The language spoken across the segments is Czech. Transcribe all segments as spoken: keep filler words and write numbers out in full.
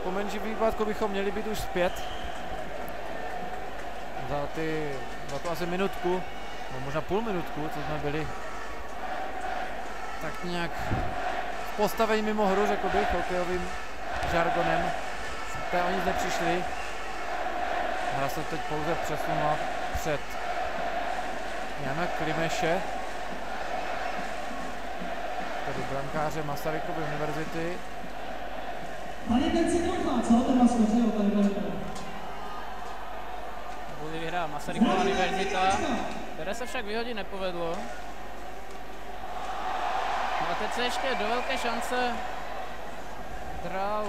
po menším výpadku bychom měli být už zpět. Za, ty, za to asi minutku, no možná půl minutku, co jsme byli tak nějak v postavení mimo hru, řekl bych, hokejovým žargonem. Té o nic nepřišli. Hra se teď pouze přesunula před Jana Klimeše, tedy brankáře Masarykovy univerzity. Tady ten Citlka, co ten vás skořil, tady Berka? Bude vyhrál Masarykova univerzita, které se však vyhodit nepovedlo. No a teď se ještě do velké šance dral.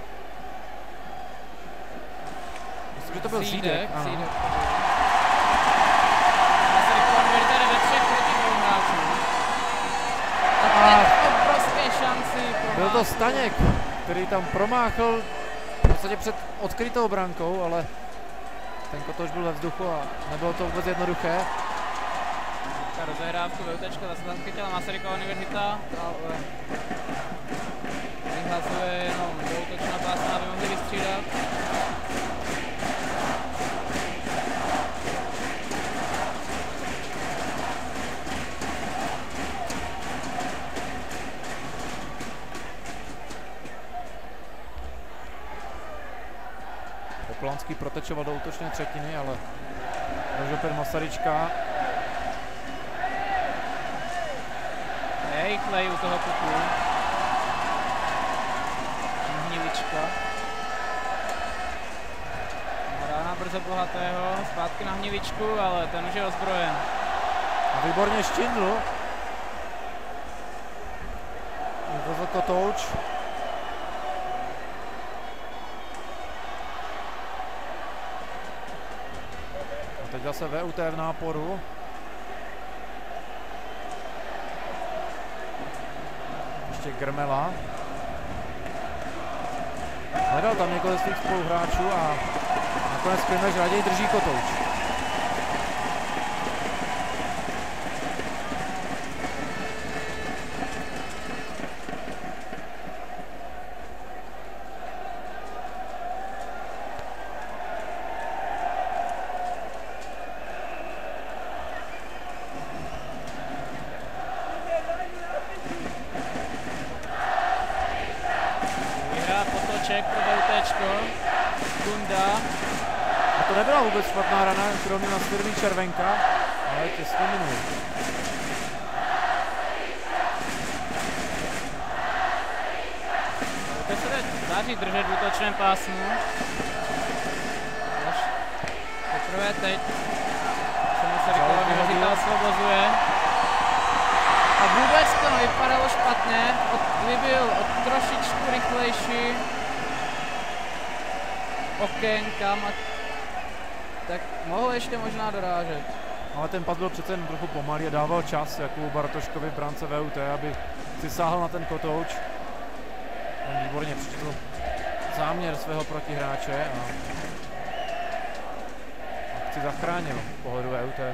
Myslím, že to byl Zídek. Zídek. Masarykova univerzita jde ve třech proti dvou hráčů. A teď obrovské šanci. Byl to Staněk, který tam promáchl v podstatě před odkrytou brankou, ale ten kotouč byl ve vzduchu a nebylo to vůbec jednoduché. Ta rozehrávku VUTčka zase tam chytila Masarykova univerzita, ale vyhazuje jenom dvoutočná pásma, aby mohli vystřídat. Poplanský protečoval do útočné třetiny, ale opět Masaryčka. Rychlej u toho puku. Hnilička. Rána brzo Bohatého, zpátky na Hniličku, ale ten už je ozbrojen. A výborně Štindl. Vyvozl kotouč. A teď zase V U T v náporu. Ještě Grmela. Hledal tam někoho z těch spoluhráčů a nakonec Klimeš raději drží kotouč. Nebyla vůbec špatná rana, kterou měl na svědomí Červenka, ale těsně minul. To se teď daří držet v útočném pásmu. Až poprvé teď se Masarykova univerzita osvobozuje. A vůbec to nevypadalo špatně, kdyby byl o trošičku rychlejší okénkam, tak mohl ještě možná dorážet. Ale ten pas byl přece jen trochu pomalý a dával čas Jakubu Bartoškovi v brance V U T, aby si sáhl na ten kotouč. On výborně přečetl záměr svého protihráče a akci zachránil z pohledu V U T.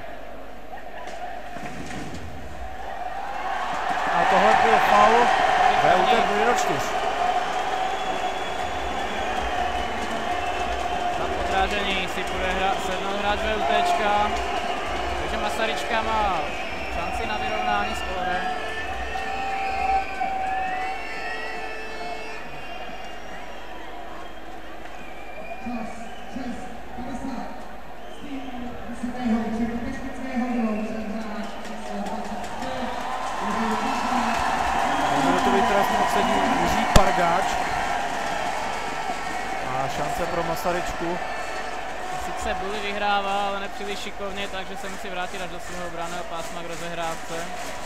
A tohle byl faul. V U T bude do čtyř. Podrážení si bude hra, sednout hráč VUTčka, takže Masaryčka má šanci na vyrovnání skóre. Minutový trest odsedí Jiří Pargáč. A šance pro Masaryčku. Sice Bully vyhrává, ale nepříliš šikovně, takže se musí vrátit až do svého obranného pásma k rozehrávce.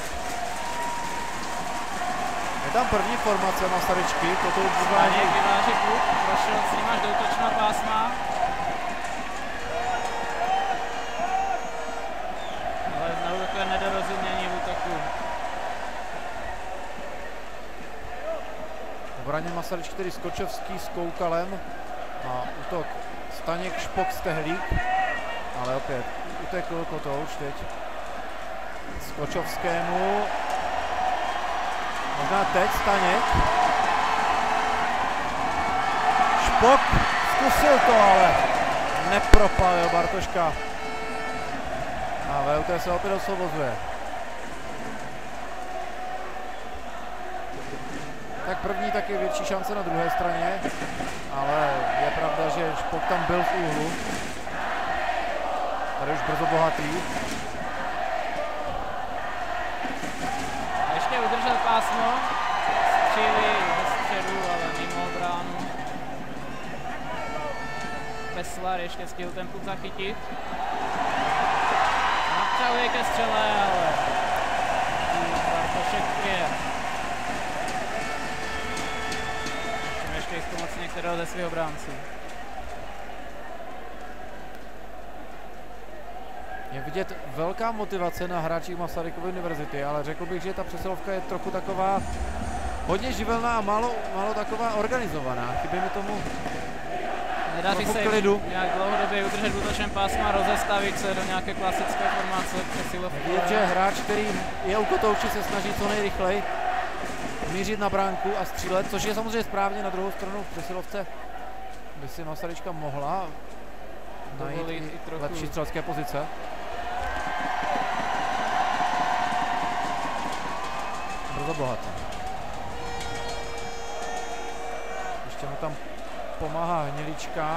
Je tam první formace Masaryčky, toto Staněk vyváží puk, prošel s ním až do útočného pásma. Ale znovu takové nedorozumění v útoku. Obraně Masaryčky, tedy Skočovský s Koukalem a útok Staněk, Špok, Stehlík, ale opět utekl kotouč teď Skočovskému, možná teď Staněk, Pok zkusil to, ale nepropalil Bartoška. A V U T se opět osvobozuje. Tak první taky větší šance na druhé straně, ale je pravda, že Špok tam byl v úhlu. Tady už brzo Bohatý. A ještě udržel pásmo. Střílí ze středu, ale mimo bránu. Peslar ještě stihl ten puk zachytit. Natřahuje ke střele, ale Bartošek je. Ještě ještě pomocí některého ze svých obránců. Je vidět velká motivace na hráčích Masarykovy univerzity, ale řekl bych, že ta přesilovka je trochu taková hodně živelná a málo, málo taková organizovaná. Chybí mi tomu Nedaří se klidu. Nějak dlouhodobě udržet v útočném pásmu a rozestavit se do nějaké klasické formace přesilovky. Vidět, že hráč, který je u kotouči, se snaží co nejrychleji mířit na bránku a střílet, což je samozřejmě správně. Na druhou stranu v přesilovce by si Masaryčka mohla najít i trochu lepší střelecké pozice. Brzo Bohatý. Ještě mu tam pomáhá Hnilička.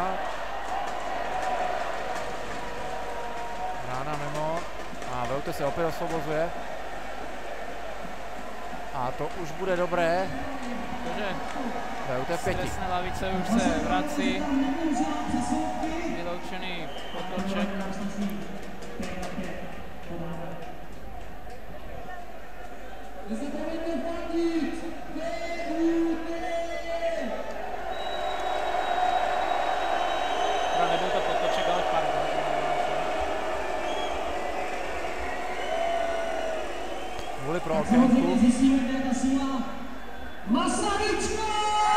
Rána mimo. A V U T se opět osvobozuje. A to už bude dobré. Takže V U T pěti. stresné lavice už se vrací. Vyloučený Potoček. Nebyl to Potoček, ale pardon. Vůli pro okénku. Masaryčka!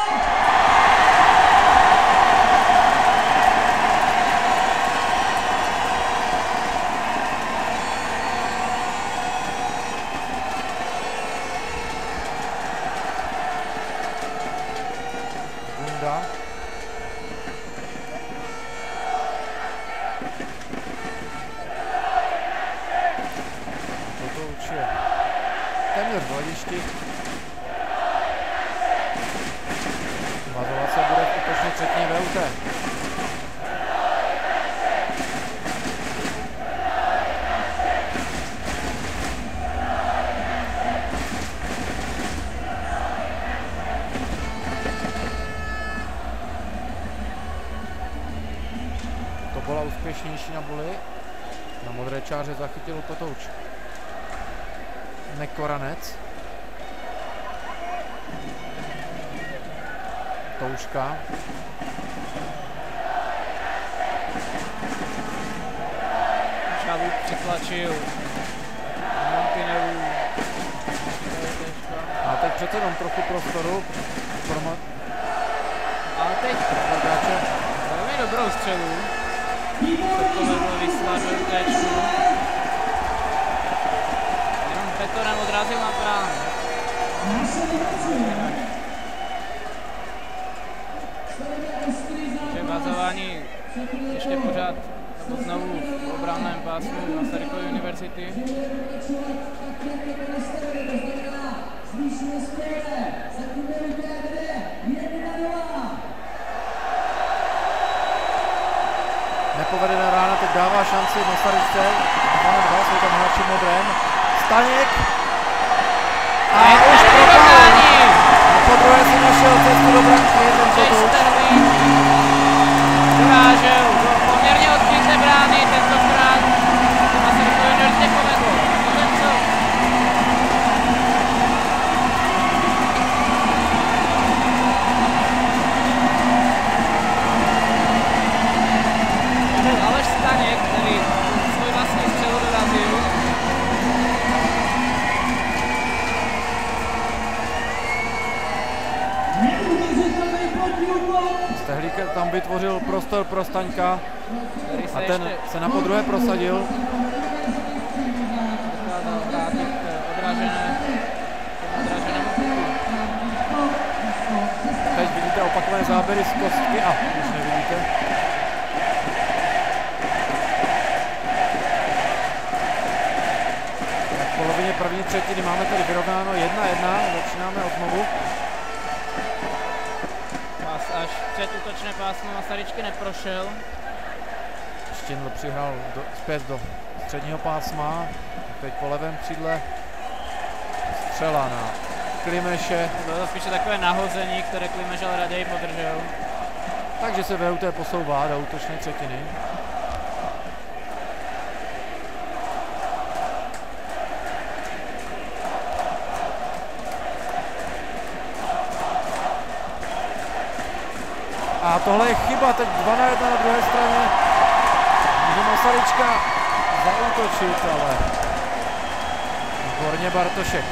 Bunda. Toto už je téměř v hledišti. Vazovat se bude v útočně třetí V U T. To byla úspěšnější na buli. Na modré čáře zachytil Kotouč. Nekoranec. Touška. Čavuk přitlačil Montineru. A teď přece jenom trochu prostoru. Pro A teď velmi dobrou střelu. To povedlo vyslat do útéčku. Jenom betonem odrazil na bránu. Takže vazování ještě pořád nebo znovu v obranném pásmu Masarykovy univerzity. Nepovedená rána teď dává šanci Masaryčce. dva na dva, jsou tam hráči modrém. Staněk. A už propál. Po druhé si našel cestu do branky, jeden Kotouč. Dorážel do poměrně odkryté brány, tentokrát Masarykové univerzitě povedlo. Potom co? Byl Aleš Staněk, který svůj vlastní střelu dorazil. Stehlík tam vytvořil prostor pro Staňka a ten se na podruhé prosadil. Dokázal vrátit odražené, odraženému puku. Teď vidíte opakované záběry z kostky. A, už nevidíte. V polovině první třetiny máme tady vyrovnáno jedna jedna. Začínáme od znovu. Pas až před útočné pásmo Masaryčky neprošel. Štěndl přihrál do, zpět do středního pásma. Teď po levém křídle střela na Klimeše. Bylo to spíše takové nahození, které Klimeš ale raději podržel. Takže se V U T posouvá do útočné třetiny. A tohle je chyba, teď dva na jedna na druhé straně. Může Masaryčka zaútočit, ale výborně Bartošek.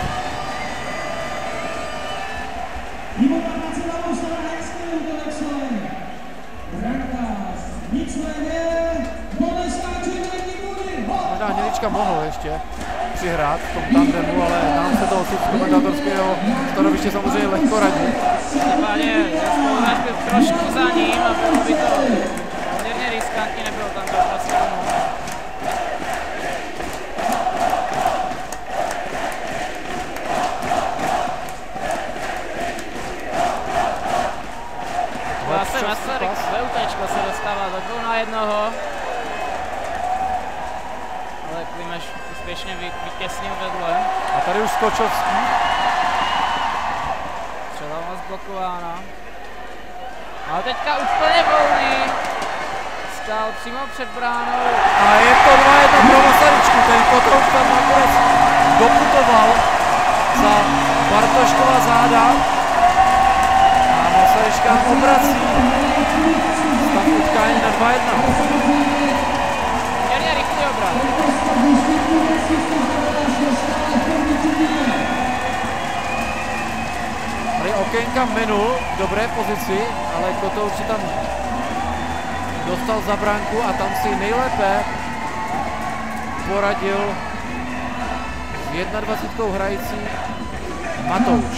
Výborná práce na mou stranu hezký útoček svůj. Brankář, nicméně, bolestáče není můj. Možná Hnilička mohl ještě přihrát v tom tandemu, ale nám se to osud z komentátorského stanoviště samozřejmě lehko radí. Každopádně Spolunář byl trošku za ním a bylo by to poměrně riskantní, nebylo tam to vlastně tomu. Zase Masaryk, VUTčko se dostává do dvou na jednoho. Ale Klimeš úspěšně vytěsnil vedle. A tady už Skočovský. Střela moc blokována. Ale teďka úplně volný. Stál přímo před bránou. A je to dva jedna pro Masaryčku. Ten Kotouč tam nakonec doputoval za Bartoškova záda. A Masaryčka obrací stav utkání na dva jedna. Poměrně rychlý obrat. Tady okénka minul v dobré pozici, ale Kotouč si tam dostal za branku a tam si nejlépe poradil s dvacítkou hrající Matouš.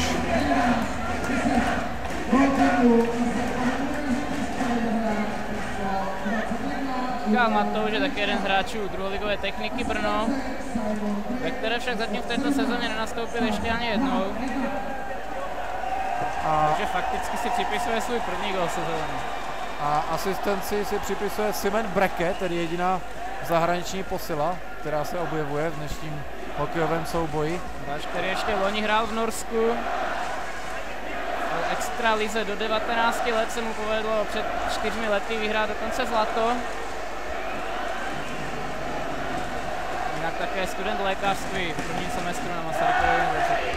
Michal Matouš je také jeden z hráčů druholigové Techniky Brno, ve které však zatím v této sezóně nenastoupil ještě ani jednou. A, Takže fakticky si připisuje svůj první gol sezóny. a asistenci si připisuje Simen Breke, tedy jediná zahraniční posila, která se objevuje v dnešním hokejovém souboji. Hráč, který ještě loni hrál v Norsku. V extralize do devatenácti let se mu povedlo před čtyřmi lety vyhrát dokonce zlato. Jinak také student lékařství v prvním semestru na Masarykově univerzitě.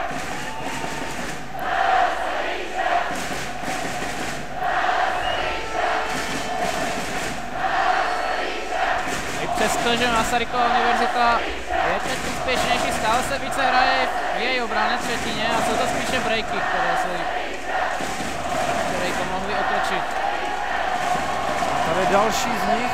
I přesto, že Masarykova univerzita je teď úspěšnější, stále se více hraje v její obrané třetině a jsou to spíše breaky, které se které to mohly otočit. Tady další z nich,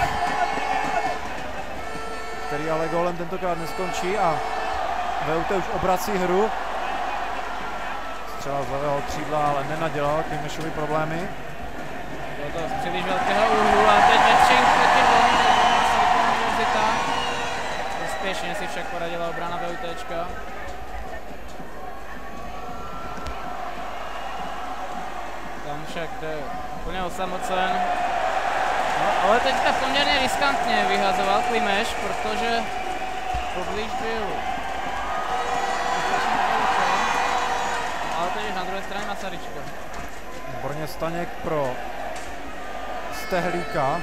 který ale gólem tentokrát neskončí a V U T už obrací hru. Střela z levého křídla, ale nenadělal Klimešovi problémy. Bylo to z příliš velkého úhlu a teď ve třech proti dvou Masarykova univerzita. Úspěšně si však poradila obrana VUTčka. Tam však jde úplně osamocen. No, ale teďka poměrně riskantně vyhazoval Klimeš, protože poblíž byl. Ale teď na druhé straně Masaryčka. Výborně Staněk pro Stehlíka.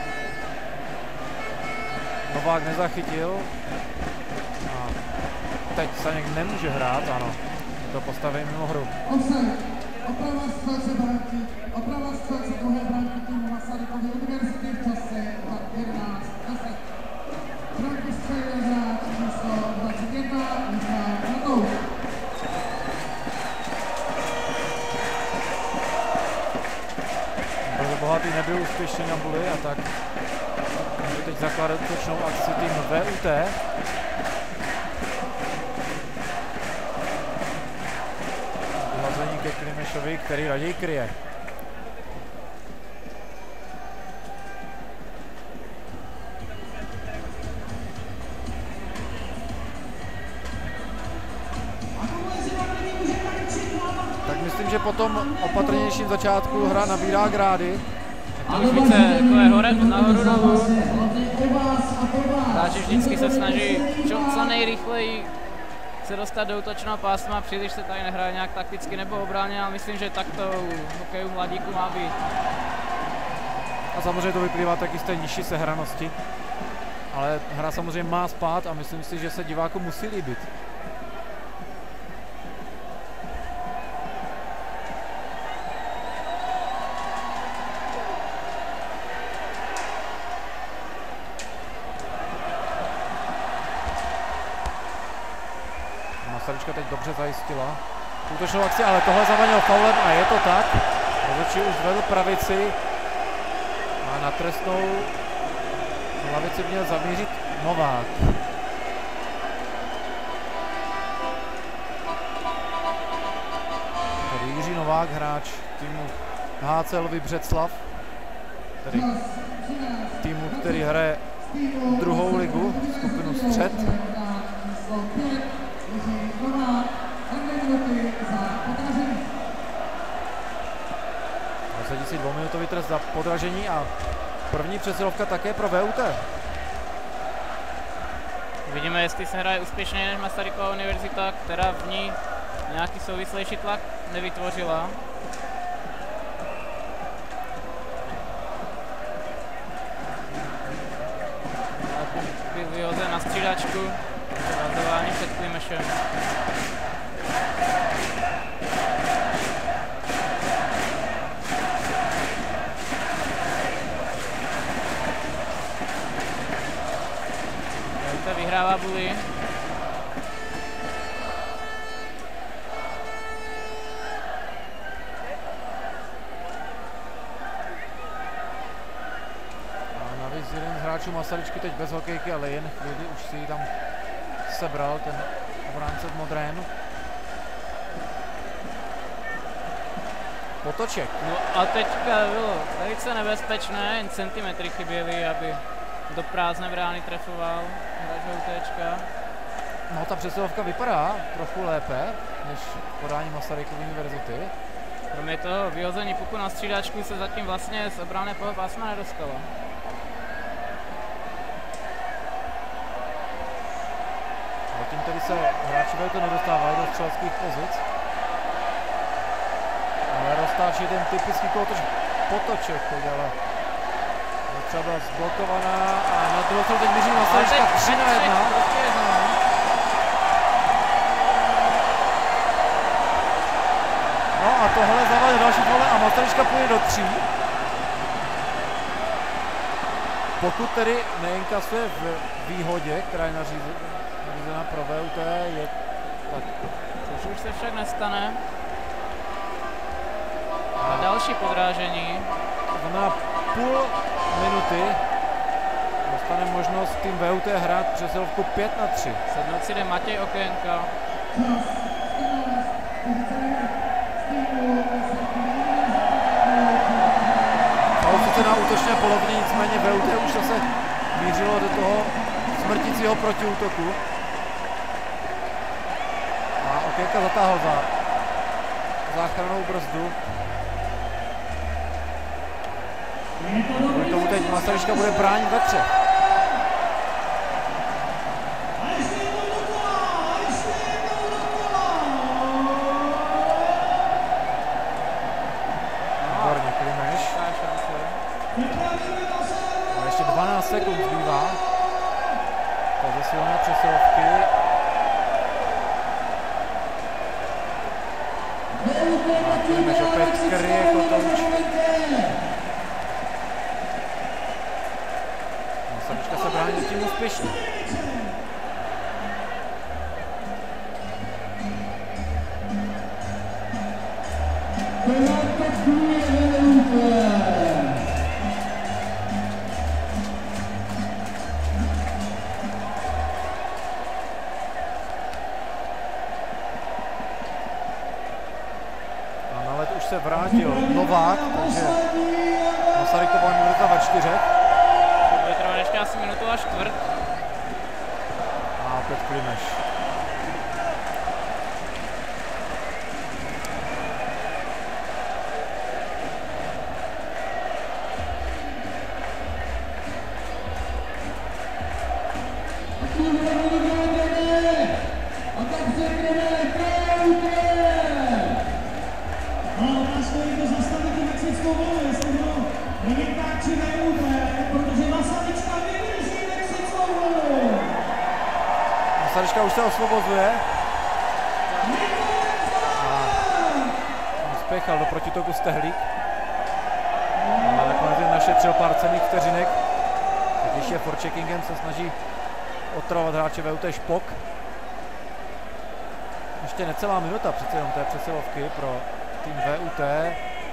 Novák nezachytil. A teď Staněk nemůže hrát, ano. To postaví mimo hru. Oprava střelce branky, oprava střelce druhé branky týmu Masarykovy univerzity v čase jedenáct deset. Branku střelil hráč číslo dvacet jedna, Michal Matouš. Brzo Bohatý nebyl úspěšný na buli a tak může teď zakládat útočnou akci tým V U T. Vyhlazení ke Klimešovi, který raději kryje. myslím, že po tom opatrnějším začátku hra nabírá grády. To už více takové hore, nahoru dolů. Hráči vždycky se snaží čo, co nejrychleji se dostat do útočného pásma, příliš se tady nehraje nějak takticky nebo obráně, ale myslím, že tak to u hokeju mladíků má být. A samozřejmě to vyplývá taky z té nižší sehranosti. Ale hra samozřejmě má spát a myslím si, že se diváku musí líbit. Masaryčka teď dobře zajistila útočnou akci, ale tohle zavanil faulem a je to tak. Rozhodčí už zvedl pravici a na trestnou lavici měl zamířit Novák. Tady Jiří Novák, hráč týmu H C Lvy Břeclav, tedy týmu, který hraje druhou ligu, skupinu Střed. Zasadí si dvouminutový trest za podražení a první přesilovka také pro V U T. Vidíme, jestli se hraje úspěšněji než Masarykova univerzita, která v ní nějaký souvislejší tlak nevytvořila. Byl vyhozen na střídačku, razování před Klimešem. Vyhrává Bully. A navíc jeden z hráčů Masaryčky teď bez hokejky, ale jen chvíli už si ji tam sebral ten obránce v modrém. Potoček. No a teďka bylo velice nebezpečné, jen centimetry chyběly, aby do prázdné brány trefoval hráč VUTčka. No ta přesilovka vypadá trochu lépe než podání Masarykovy univerzity. Kromě toho vyhození puku na střídačku se zatím vlastně z obranného pásma nedostalo. Zatím tedy se hráči VUT nedostávají do střeleckých pozic. Ale roztáčí ten typický kolotoč Potoček, ale třeba byla zblokovaná a na druhou stranu teď míří Masaryčka tři na jedna. No a tohle zavalil další pole a Masaryčka půjde do tří. Pokud tedy neinkasuje v výhodě, která je nařízena pro VUT, je tak. Což už se však nestane. A další podrážení. To znamená půl minuty dostane možnost tým VUT hrát přesilovku pět na tři. Sednout si jde Matěj Okénka. Faul sice na útočné polovině, nicméně VUT už zase mířilo do toho smrtícího protiútoku. A Okénka zatáhl za záchrannou brzdu. Kvůli tomu teď Masaryčka bude bránit ve třech. Výborně, Klimeš. A ještě dvanáct sekund zbývá. To ze silné přesilovky. A Klimeš opět kryje kotouč. Masaryčka se brání tím úspěšně. A na let už se vrátil Novák, takže Masarykova univerzita ve čtyřech. To bude trvat ještě asi minutu a čtvrt. A opět Klimeš. Masaryčka už se osvobozuje. A spěchal do protitoku Stehlík. Ale nakonec jen našetřil pár cenných vteřinek. Teď ještě forecheckingem se snaží otravovat hráče V U T Špok. Ještě necelá minuta přece jenom té přesilovky pro tým V U T.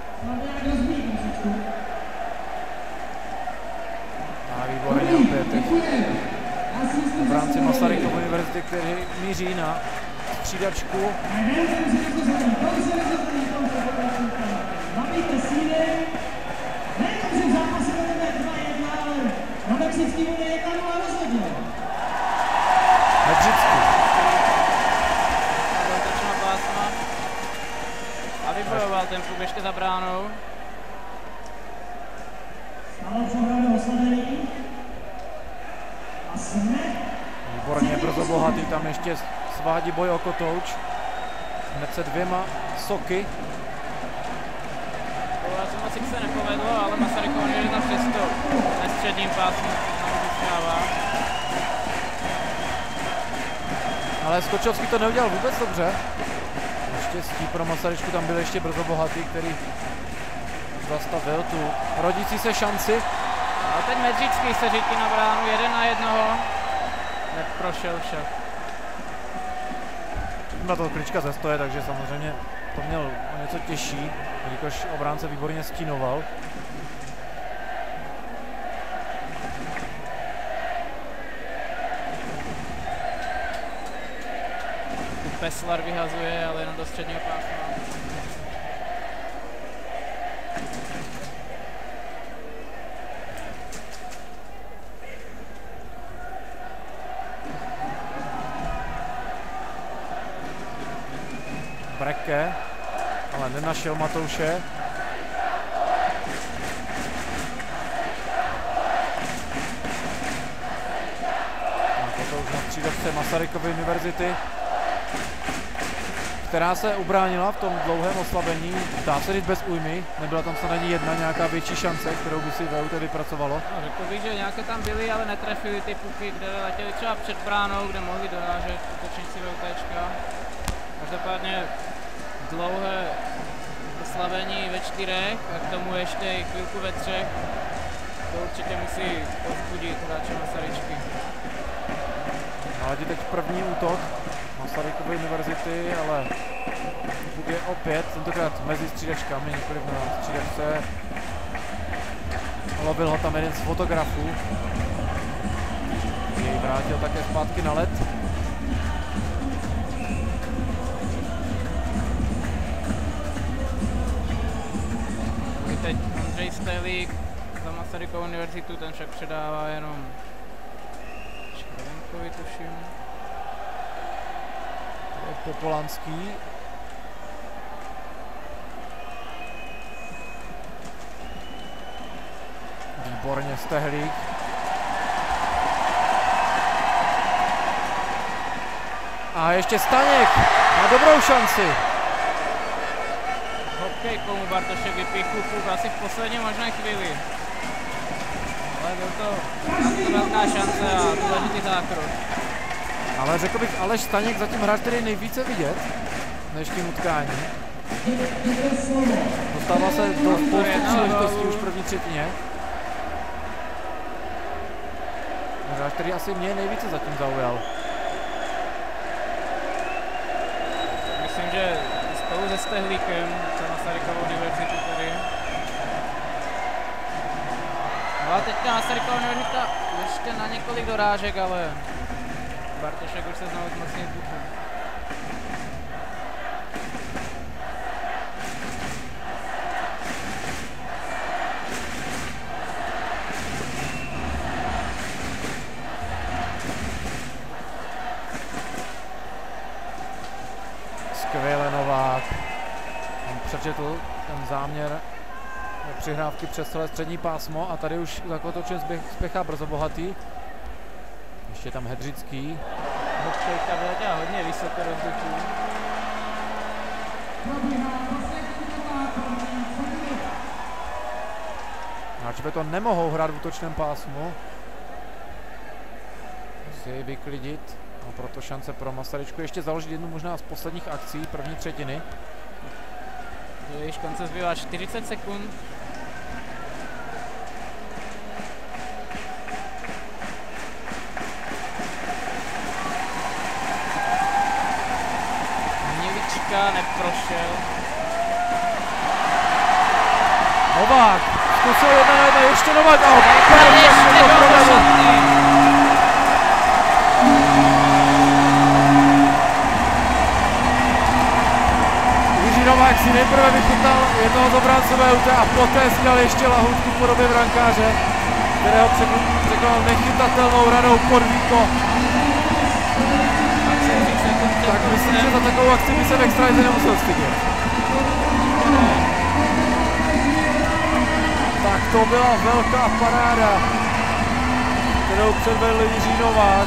A výborně opět teď obránci Masarykovy univerzity, kteří míří na střídačku. Hedřický. A vybojoval ten klub ještě za bránou. Výborně, brzo bohatý, tam ještě svádí boj o kotouč. Hned se dvěma soky. Moc se nepovedlo, ale Masarykova univerzita přesto na středním pásmu tam vyhrává. Ale Skočovský to neudělal vůbec dobře. Naštěstí pro Masaryčku tam byl ještě brzo bohatý, který zastavil tu rodící se šanci. A teď Medřický se řítí na bránu, jeden na jednoho. Neprošel však. Na to klička ze stoje, takže samozřejmě to měl o něco těžší, jelikož obránce výborně stínoval. Peslar vyhazuje, ale jenom do středního pásma. Breke, ale nenašel Matouše. A toto už na střídačce Masarykovy univerzity, která se ubránila v tom dlouhém oslabení, dá se říct bez újmy, nebyla tam snad ani jedna nějaká větší šance, kterou by si V U T vypracovalo. No, řekl bych, že nějaké tam byly, ale netrefili ty puky, kde letěli třeba před bránou, kde mohli dorážet útočníci VUTčka. Každopádně dlouhé oslabení ve čtyřech a k tomu ještě chvilku ve třech. To určitě musí povzbudit hráče Masaryčky. Ale teď první útok Masarykovy univerzity, ale puk je opět, tentokrát mezi střídačkami, nikoliv na střídačce. Lovil ho tam jeden z fotografů. Jej vrátil také zpátky na led. Teď Ondřej Stehlík za Masarykovu univerzitu, ten však předává jenom Červenkovi, tuším. To je Popolanský. Výborně Stehlík. A ještě Staněk má dobrou šanci. Hokej, komu Bartošek vypíchl puk asi v poslední možné chvíli. Ale byl to velká šance a důležitý zákrok. Ale řekl bych, Aleš Staněk zatím hráč, který je nejvíce vidět v dnešním utkání. Dostává se do spousty příležitostí už v první třetině. Hráč, který asi mě nejvíce zatím zaujal. Myslím, že spolu se Stehlíkem za Masarykovou univerzitu tady. No a teďka Masarykova univerzita ještě na několik dorážek, ale Bartošek už se znovu zmocnil puku. Skvěle Novák. On přečetl ten záměr přihrávky přes celé střední pásmo a tady už za kotoučem spěchá brzo bohatý. Ještě tam Hedřický. Hokejka vyletěla hodně vysoko do vzduchu. Hráči to nemohou hrát v útočném pásmu. Musí jej vyklidit. A proto šance pro Masaryčku ještě založit jednu možná z posledních akcí první třetiny. Do již konce zbývá čtyřicet sekund. Mělička neprošel. Novák zkusil jedna na jedna, ještě Novák a ještě byl do šatny. Novák si nejprve vychytal jednoho z obránců vé ú té a poté si dal ještě lahůdku v podobě brankáře, kterého překonal nechytatelnou ranou Korvíko. Tak myslím, že za takovou akci by se v extralize nemusel stydět. Tak to byla velká paráda, kterou předvedl Jiří Novák.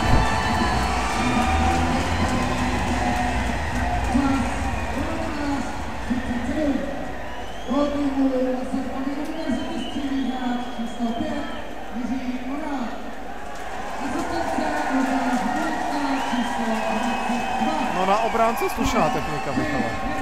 No na obránce slušná technika, Michale.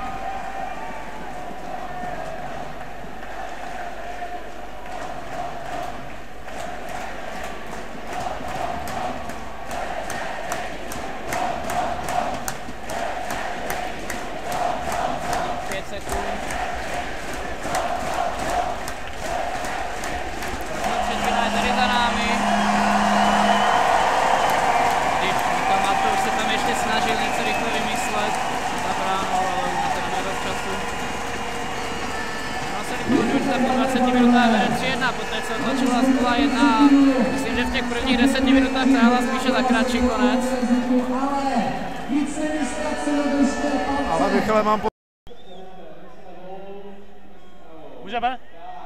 Myslím, že v těch prvních deseti minutách táhla spíše za kratší konec. Ale Michale, mám po... Můžeme?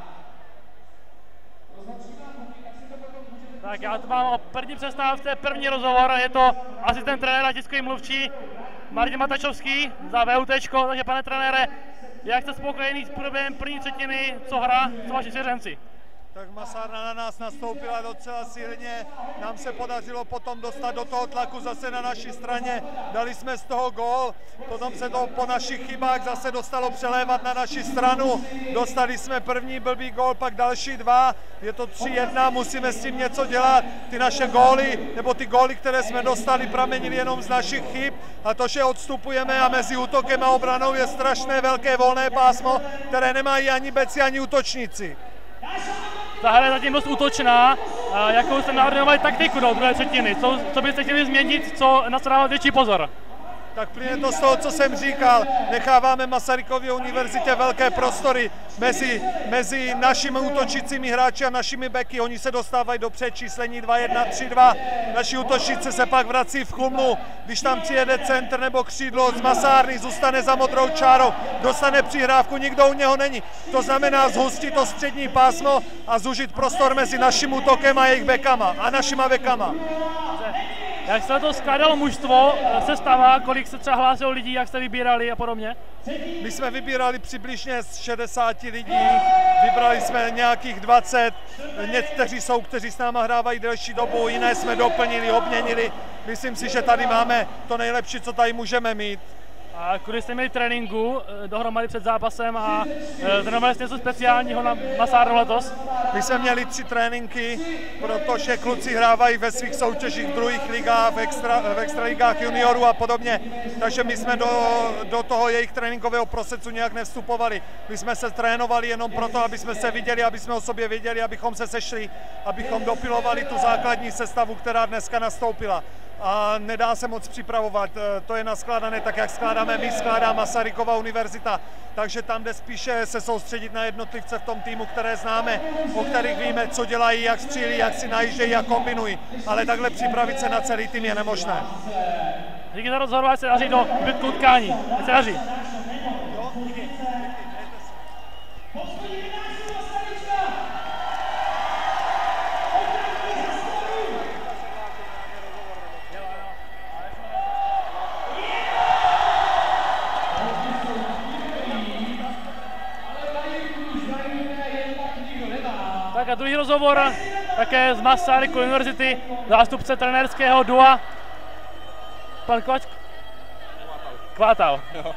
Tak já tu mám o první přestávce, první rozhovor, je to asistent trenéra, tiskový mluvčí Martin Matačovský za vé ú té, takže pane trenére, jak jste spokojený s průběhem první třetiny, co hra, co vaši svěřenci? Tak Masárna na nás nastoupila docela silně, nám se podařilo potom dostat do toho tlaku zase na naší straně, dali jsme z toho gól, potom se to po našich chybách zase dostalo přelévat na naši stranu, dostali jsme první blbý gól, pak další dva, je to tři jedna, musíme s tím něco dělat, ty naše góly, nebo ty góly, které jsme dostali, pramenily jenom z našich chyb a to, že odstupujeme a mezi útokem a obranou je strašné velké volné pásmo, které nemají ani beci, ani útočníci. Ta hra je zatím dost útočná, jakou jste naordinovali taktiku do druhé třetiny, co, co byste chtěli změnit, co na co dávat větší pozor? Tak plyne to z toho, co jsem říkal, necháváme Masarykově univerzitě velké prostory mezi, mezi našimi útočícími hráči a našimi beky, oni se dostávají do předčíslení dva jedna, tři dva, naši útočníci se pak vrací v chumlu, když tam přijede centr nebo křídlo z Masárny, zůstane za modrou čárou, dostane přihrávku, nikdo u něho není, to znamená zhustit to střední pásmo a zužit prostor mezi naším útokem a jejich bekama a našima bekama. Jak se to skládalo mužstvo, sestava, kolik se třeba hlásilo lidí, jak jste vybírali a podobně? My jsme vybírali přibližně z šedesáti lidí, vybrali jsme nějakých dvacet, někteří jsou, kteří s náma hrávají delší dobu, jiné jsme doplnili, obměnili. Myslím si, že tady máme to nejlepší, co tady můžeme mít. A když jste měli tréninku dohromady před zápasem a trénovali jste něco speciálního na Masárnu letos? My jsme měli tři tréninky, protože kluci hrávají ve svých soutěžích v druhých ligách, v, extra, v extraligách juniorů a podobně, takže my jsme do, do toho jejich tréninkového procesu nějak nevstupovali. My jsme se trénovali jenom proto, aby jsme se viděli, aby jsme o sobě věděli, abychom se sešli, abychom dopilovali tu základní sestavu, která dneska nastoupila. A nedá se moc připravovat, to je naskládané tak, jak skládáme my, skládá Masarykova univerzita, takže tam jde spíše se soustředit na jednotlivce v tom týmu, které známe, o kterých víme, co dělají, jak střílí, jak si najíždějí, jak kombinují, ale takhle připravit se na celý tým je nemožné. Díky za rozhovor, ať se daří do zbytku utkání, ať se daří. Tak a druhý rozhovor také z Masarykovy univerzity, zástupce trenérského dua Pan Kovač? Kvátal.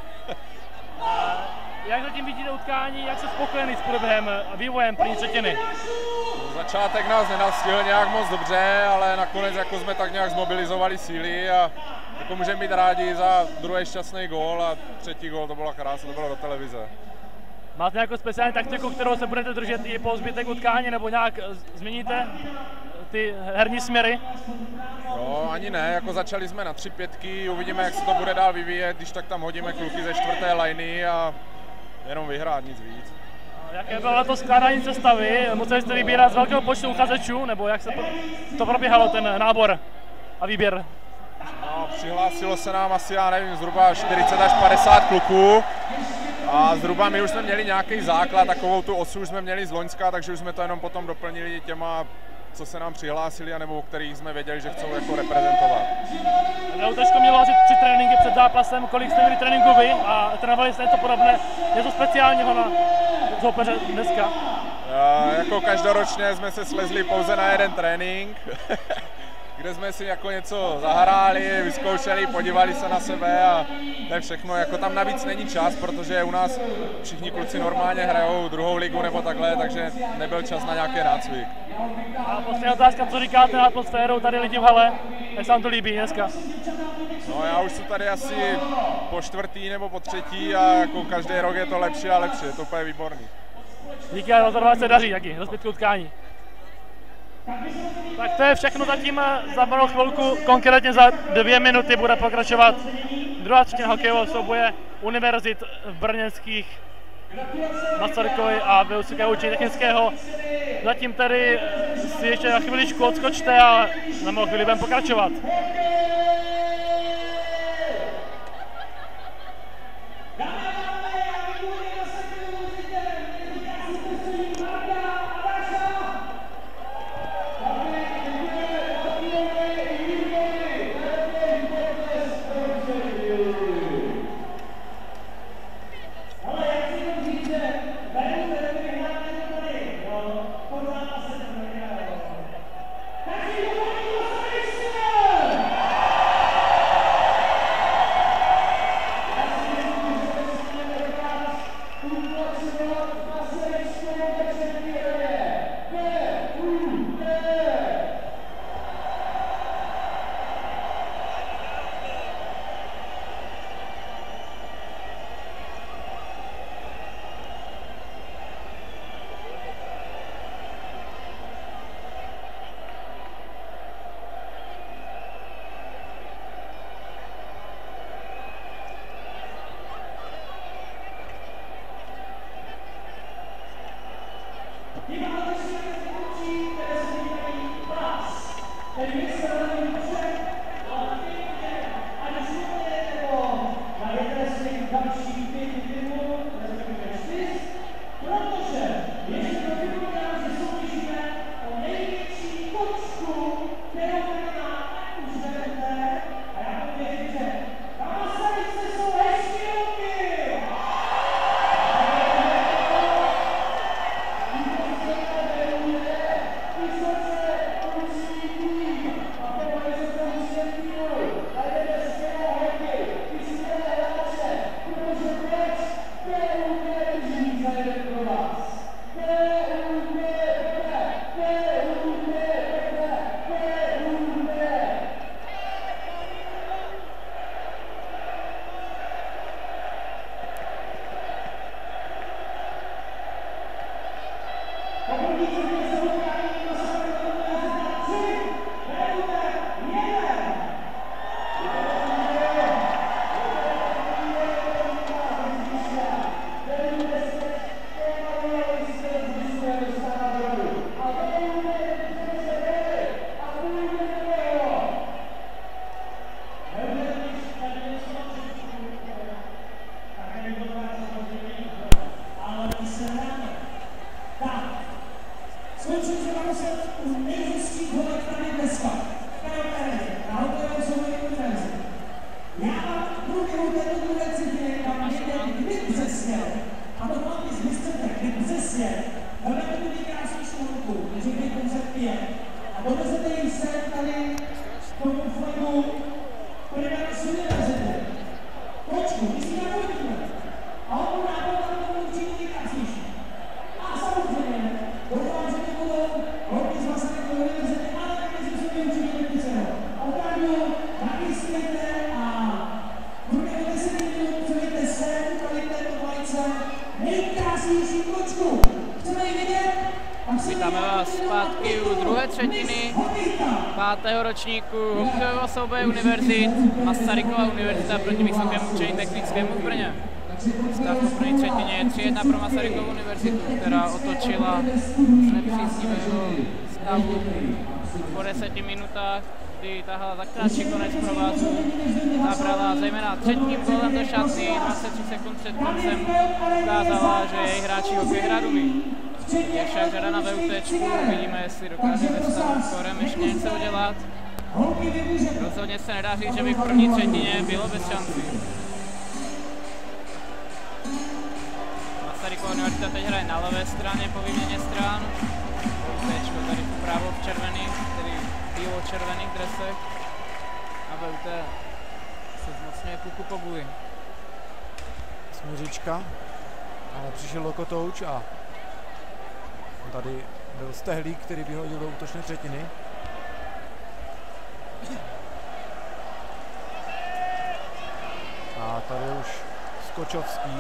Jak zatím vidíte utkání, jak se spokojený s průběhem a vývojem první třetiny? Začátek nás nenastihl nějak moc dobře, ale nakonec jako jsme tak nějak zmobilizovali síly a jako můžeme být rádi za druhý šťastný gól a třetí gól, to byla krása, to bylo do televize. Máte nějakou speciální taktiku, kterou se budete držet i po zbytek utkání, nebo nějak změníte ty herní směry? No, ani ne, jako začali jsme na tři pětky, uvidíme, jak se to bude dál vyvíjet, když tak tam hodíme kluky ze čtvrté liny a jenom vyhrát, nic víc. Jaké bylo to skládání sestavy? Museli jste vybírat z velkého počtu uchazečů, nebo jak se to, to probíhalo, ten nábor a výběr? No, přihlásilo se nám asi, já nevím, zhruba čtyřicet až padesát kluků a zhruba my už jsme měli nějaký základ, takovou tu osu už jsme měli z loňska, takže už jsme to jenom potom doplnili těma, co se nám přihlásili, anebo o kterých jsme věděli, že chcou jako reprezentovat. Leutečko mělo asi tři tréninky před zápasem, kolik jste měli tréninku vy a trénovali jste něco podobné, něco speciálního na soupeře dneska? A, jako každoročně jsme se slezli pouze na jeden trénink, kde jsme si jako něco zahráli, vyzkoušeli, podívali se na sebe a to je všechno. Jako tam navíc není čas, protože u nás všichni kluci normálně hrajou druhou ligu nebo takhle, takže nebyl čas na nějaký nácvik. A poslední otázka, co říkáte na atmosféru tady lidi v hale, jak se vám to líbí dneska? No já už jsem tady asi po čtvrtý nebo po třetí a jako každý rok je to lepší a lepší, je to úplně výborný. Díky a rozhodovat se daří, taky, do zbytku utkání. Tak to je všechno zatím, za malou chvilku, konkrétně za dvě minuty bude pokračovat druhá třetina hokejového souboje univerzit v brněnských Masarykovy a Vysokého učení technického. Zatím tedy si ještě na chviličku odskočte a za malou chvíli budeme pokračovat. Dovezete ji sem tady k tomu flagu, který Vítáme vás zpátky u druhé třetiny pátého ročníku hokejového souboje univerzit. Masarykova univerzita proti Vysokému učení technickému v Brně. Stav po první třetině je tři jedna pro Masarykovu univerzitu, která otočila z nepříznivého stavu po deseti minutách, kdy tahala za kratší konec provazu. Zabrala zejména třetím gólem do šatny, dvacet tři sekund před koncem ukázala, že její hráči hokej hrát umí. Je však řada na VUTčku, uvidíme, jestli dokáže ve stavu skorem ještě něco udělat. Rozhodně se nedá říct, že by v první třetině bylo bez šancí. Masarykova univerzita teď hraje na levé straně po výměně stran. VUTčko tady vpravo v červených, tedy bílo-červených dresech. A VUT se zmocňuje puku po buli. Směříčka, ale přišel Lokotouč a tady byl Stehlík, který vyhodil do útočné třetiny. A tady už Skočovský.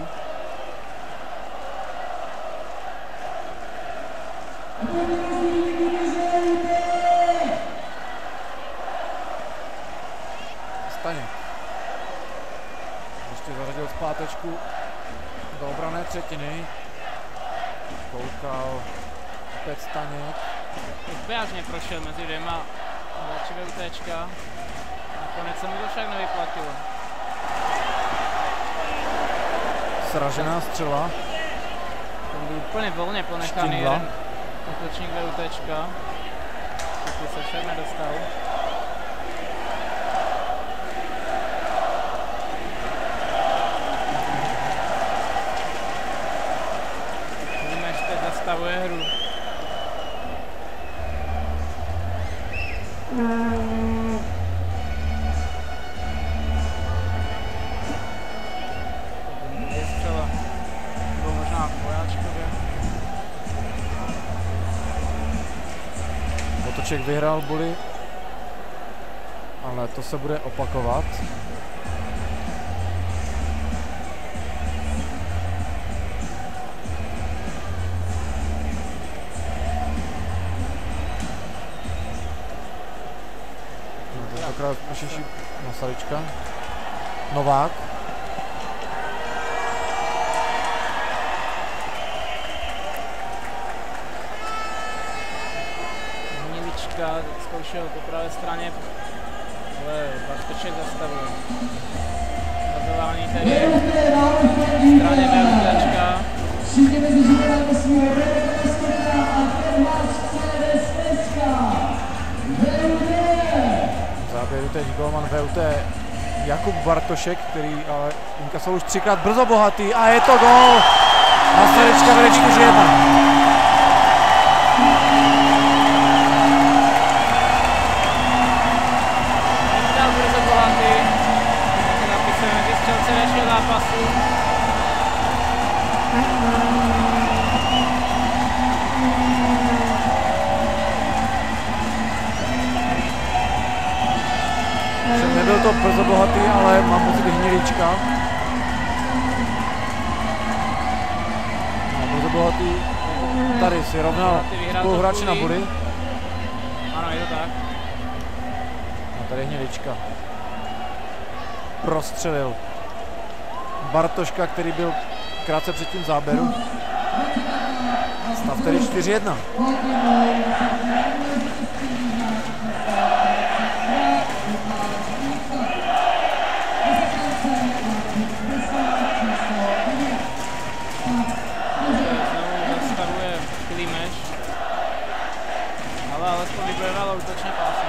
Staněk. Ještě zařadil zpátečku do obrané třetiny. Koukal opět Staněk. Zběžně prošel mezi dvěma hráči VUTčka. Nakonec se mu to však nevyplatilo. Sražená střela. Ten byl úplně volně ponechaný jeden útočník VUTčka. Pokud se však nedostal. Vidíme, že teď zastavuje hru. Je střela. Bylo možná v Vojáčkově. Otoček vyhrál buli, ale to se bude opakovat. Tentokrát Mašeši Masaryčka. Novák. Hnilička zkoušel po pravé straně, ale Bartošek zastavuje. Zazování tedy straně VUTčka. V záběru teď golman VUT Jakub Bartošek, který ale inkasoval už třikrát brzo bohatý a je to gól! Masaryčka vede čtyři jedna. Dal brzo bohatý. Napisujeme mezi střelce dalšího zápasu. Nebyl to brzo bohatý, ale mám pocit Hnilička. No, brzo bohatý tady si rovnal spoluhráče na body. Ano, je to tak. A tady Hnilička. Prostřelil Bartoška, který byl krátce před tím záběru. Stav tedy čtyři jedna. Alespoň vybojovalo útočné pásy.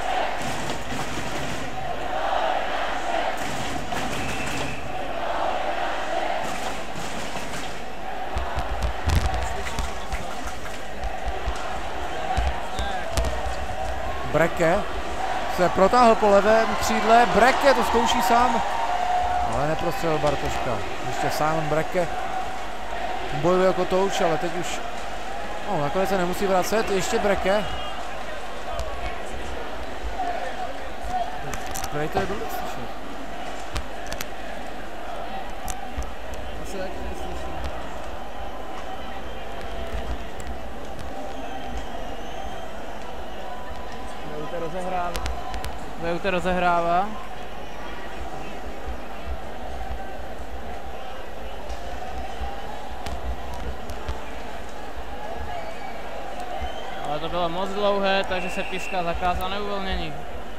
Breke se protáhl po levém křídle, Breke to zkouší sám, ale neprostřelil Bartoška. Ještě sám Breke bojuje jako Touč, ale teď už no, nakonec se nemusí vracet, ještě Breke. Prej to je vůbec slyšet. To se taky neslyší. rozehrává. V U T rozehrává. Ale to bylo moc dlouhé, takže se píská zakázané uvolnění.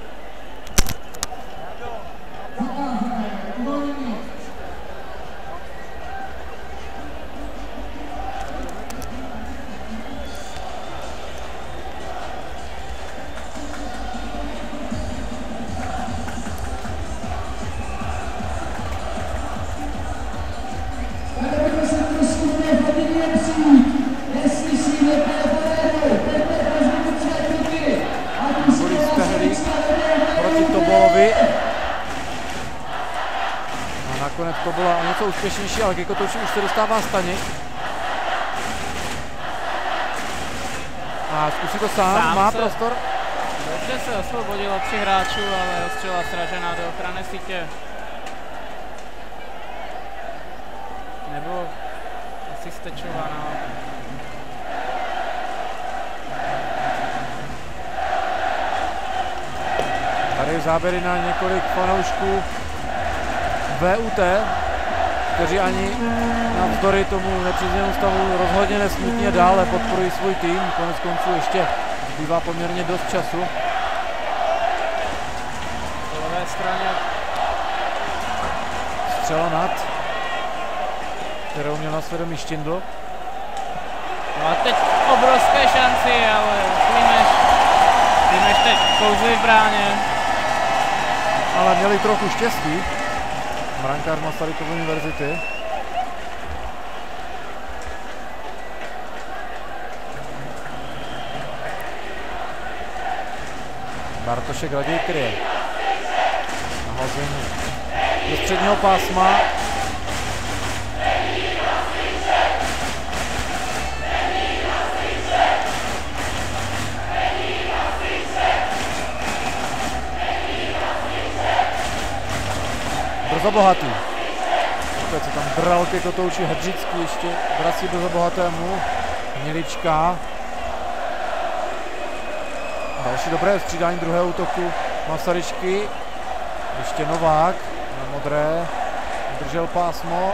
To byla o něco úspěšnější, ale ke kotouči už se dostává Staněk. A zkusí to sám, sám má se, prostor. Dobře se osvobodilo tři hráčů, ale ostřela sražená do ochranné sítě. Nebo asi stečovaná. Tady záběry na několik fanoušků V U T, kteří ani navzdory tomu nepříznivému stavu rozhodně nesmutní a dále podporují svůj tým. Konec konců ještě zbývá poměrně dost času. Po levé straně střela nad, kterou měl na svědomí Štindl. No a teď obrovské šanci, ale Klimeš, Klimeš teď kouzlí v bráně. Ale měli trochu štěstí. Brankář Masarykovy univerzity. Bartošek raději kryje. Nahození do středního pásma. Brzo Bohatý. Opět se tam dral ke kotouči Hedřický, ještě vrací Brzo Bohatému. Hnilička. Další dobré střídání druhého útoku Masaryčky. Ještě Novák na modré. Držel pásmo.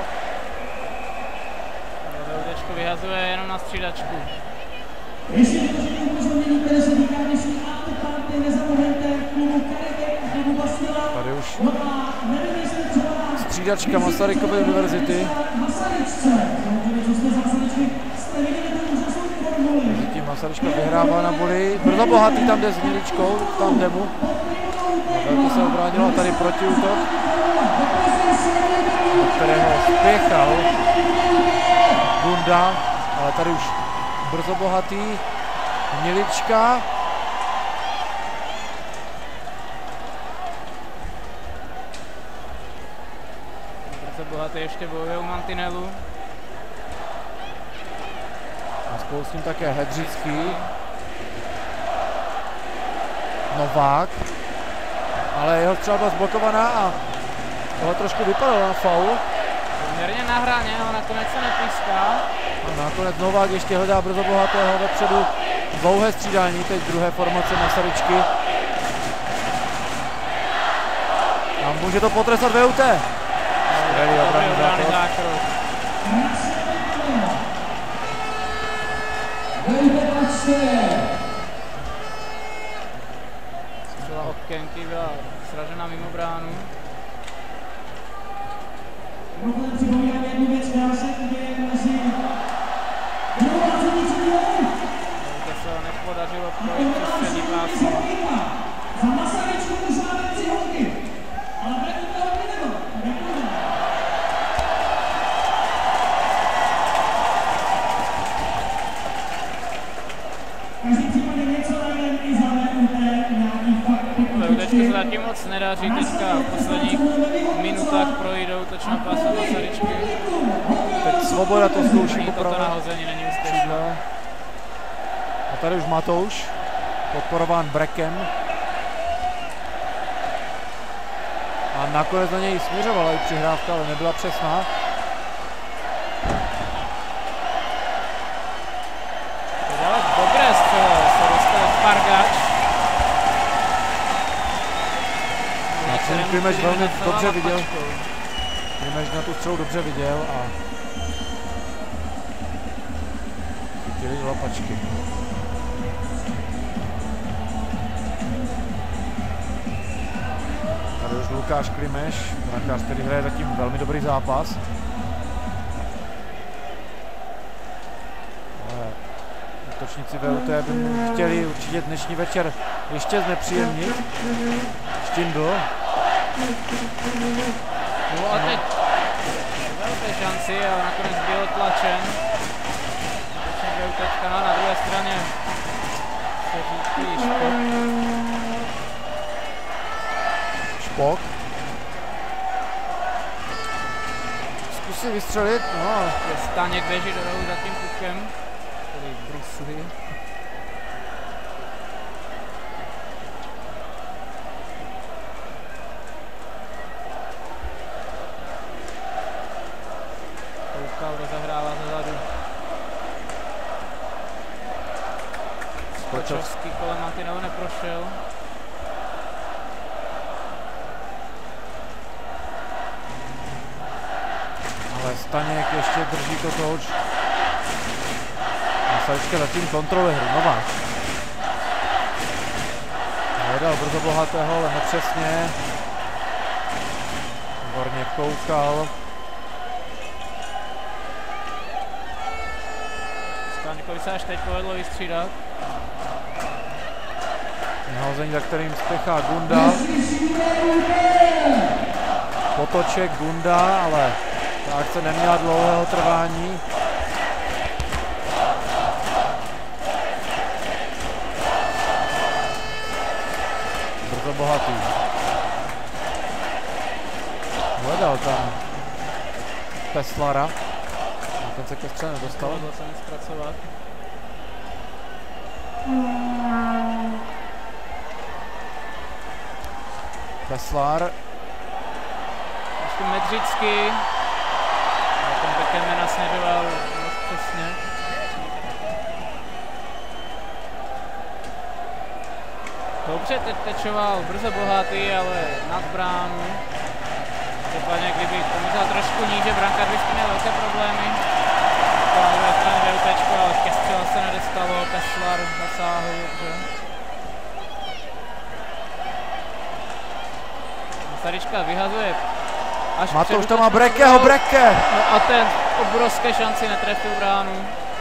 Udečko vyhazuje jenom na střídačku. Ještě vytvoření upozornění, které se týká dnešní afterparty, nezapomeňte klubu Karibik, klubu Bastila. Tady už No a nevím, jestli třeba střídačka Masarykovy univerzity. Masaryčce, co jste za Masaryčky, jste viděli tu úžasnou formuli. Mezitím Masaryčka vyhrává na boli. Brzo Bohatý tam jde s Hniličkou, tam demu. Velko se obránilo a tady protiútok, do kterého spěchal Bunda, ale tady už Brzo Bohatý, Hnilička. Brzo Bohatý ještě bojuje u mantinelu. A spolu s ním také Hedřický. Novák. Ale jeho střela byla zblokovaná a tohle trošku vypadalo na faul. Poměrně na hraně, ale nakonec se nepíská. A nakonec Novák ještě hledá Brzo Bohatého vepředu. Dlouhé střídání, teď druhé formace Masaryčky. A může to potrestat V U T. Skvělý obranný zákrok. Střela okénky byla sražena mimo bránu. Mimochodem připomínám jednu věc, která se děje mezi druhou a třetí třetinou. To se nepodařilo projít přes střední pásmo. Za Masaryčku uzáme tři holky, ale vrátí to hodně nebo? Děkujeme. V každém případě něco najdeme i za V U T, nějaký fakt Udečko se zatím moc nedaří, teďka v posledních minutách projdou točno pásem Masaryčky. Teď Svoboda to zkouší toto nahození není úspěšné. A tady už Matouš, podporován Brekem. A nakonec na něj směřovala i přihrávka, ale nebyla přesná. Dobré střele se dostal Pargač. Ten Klimeš velmi dobře viděl. Klimeš na tu střelu dobře viděl a chytili do lapačky. Tady už Lukáš Klimeš, brankář, který hraje zatím velmi dobrý zápas. Ale útočníci V U T by chtěli určitě dnešní večer ještě znepříjemnit. Štindl. No a teď velké šanci, ale nakonec byl tlačen. V U T na druhé straně se řídí Špok. Špok. Zkusí vystřelit, no. Je Staněk běží do rohu za tím pukem, který bruslí. Rozehrává zezadu. Skočovský kolem Mantinelu neprošel. Ale Staněk ještě drží to touč. Masaryčka zatím kontroluje hru. Nováč. Hledal brzo Bohatého, ale nepřesně. Výborně koukal. Staňkovi se až teď povedlo vystřídat. Nahození, za kterým spěchá Gunda. Potoček Gunda, ale ta akce neměla dlouhého trvání. Brzo Bohatý. Hledal tam Peslara. Ten se ke střele nedostal. Byl se nic zpracovat. Peslar. Ještě Medřický. A ten Beckman nasměřoval moc přesně. Dobře, teď tečoval brzo Bohatý, ale nad bránu. Případně, kdyby to myslel trošku níže, brankář by s tím měl velké problémy. To na druhé straně V U T, ale ke střele se nedostalo, Peslar zasáhl, dobře. Masaryčka vyhazuje až Matouš to má Brekeho, Breke! No a ten obrovské šanci netrefil bránu.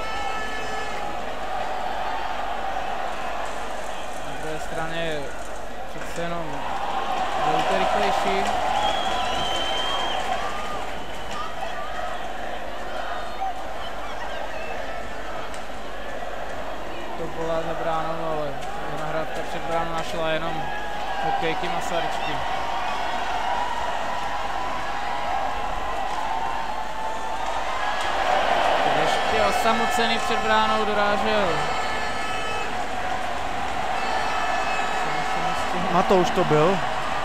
Na druhé straně přece jenom V U T rychlejší. Byla za bránou, ale nahrávka před bránou našla jenom hokejky Masaryčky. Ještě osamocený před bránou dorážel. Matouš to byl.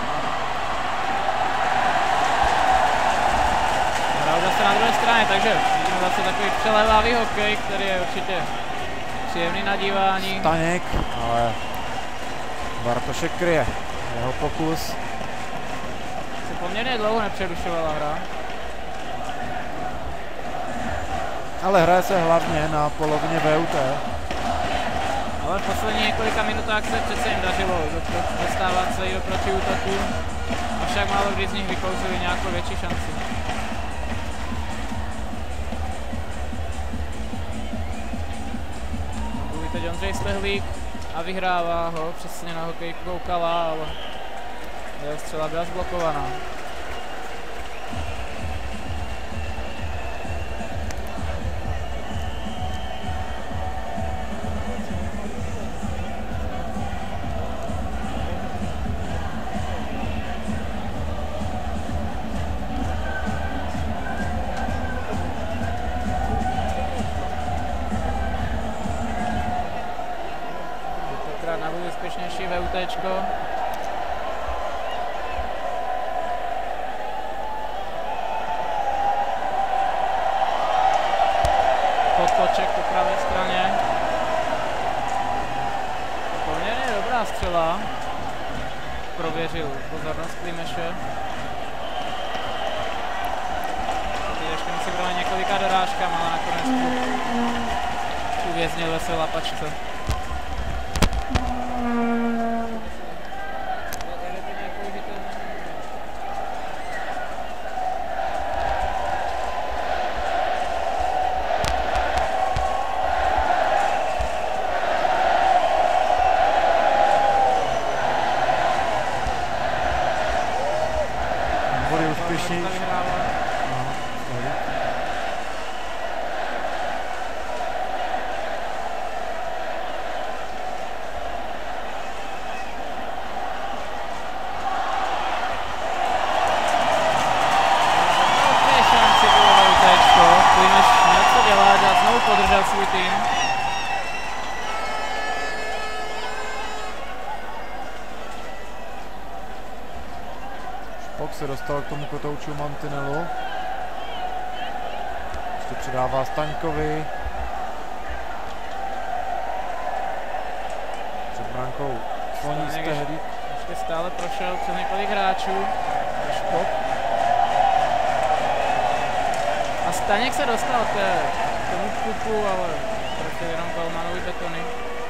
Hrál zase na druhé straně, takže vidíme zase takový přelévavý hokej, který je určitě příjemný na dívání. Staněk, ale Bartošek kryje jeho pokus. Se poměrně dlouho nepřerušovala hra. Ale hraje se hlavně na polovině V U T. Ale v poslední několika minutách se přece jim dařilo dostávat se i do protiútoku. Avšak málo kdy z nich vykouzili nějakou větší šanci. Teď Ondřej Stehlík a vyhrává ho, přesně na hokejku koukala, ale jeho střela byla zblokovaná. Úspěšnější VUTčko. Potoček po pravé straně. Poměrně dobrá střela. prověřil pozornost Klimeše. Teď ještě musí brát několika dorážkama, ale nakonec uvěznil ve své lapačce. Se dostal k tomu kotouču mantinelu. Ještě předává Staňkovi. Před brankou sloní z tehdík. Ještě stále prošel přes několik hráčů. Špok. A Staněk se dostal k tomu kupu, ale prostě jenom Golmanovi betony.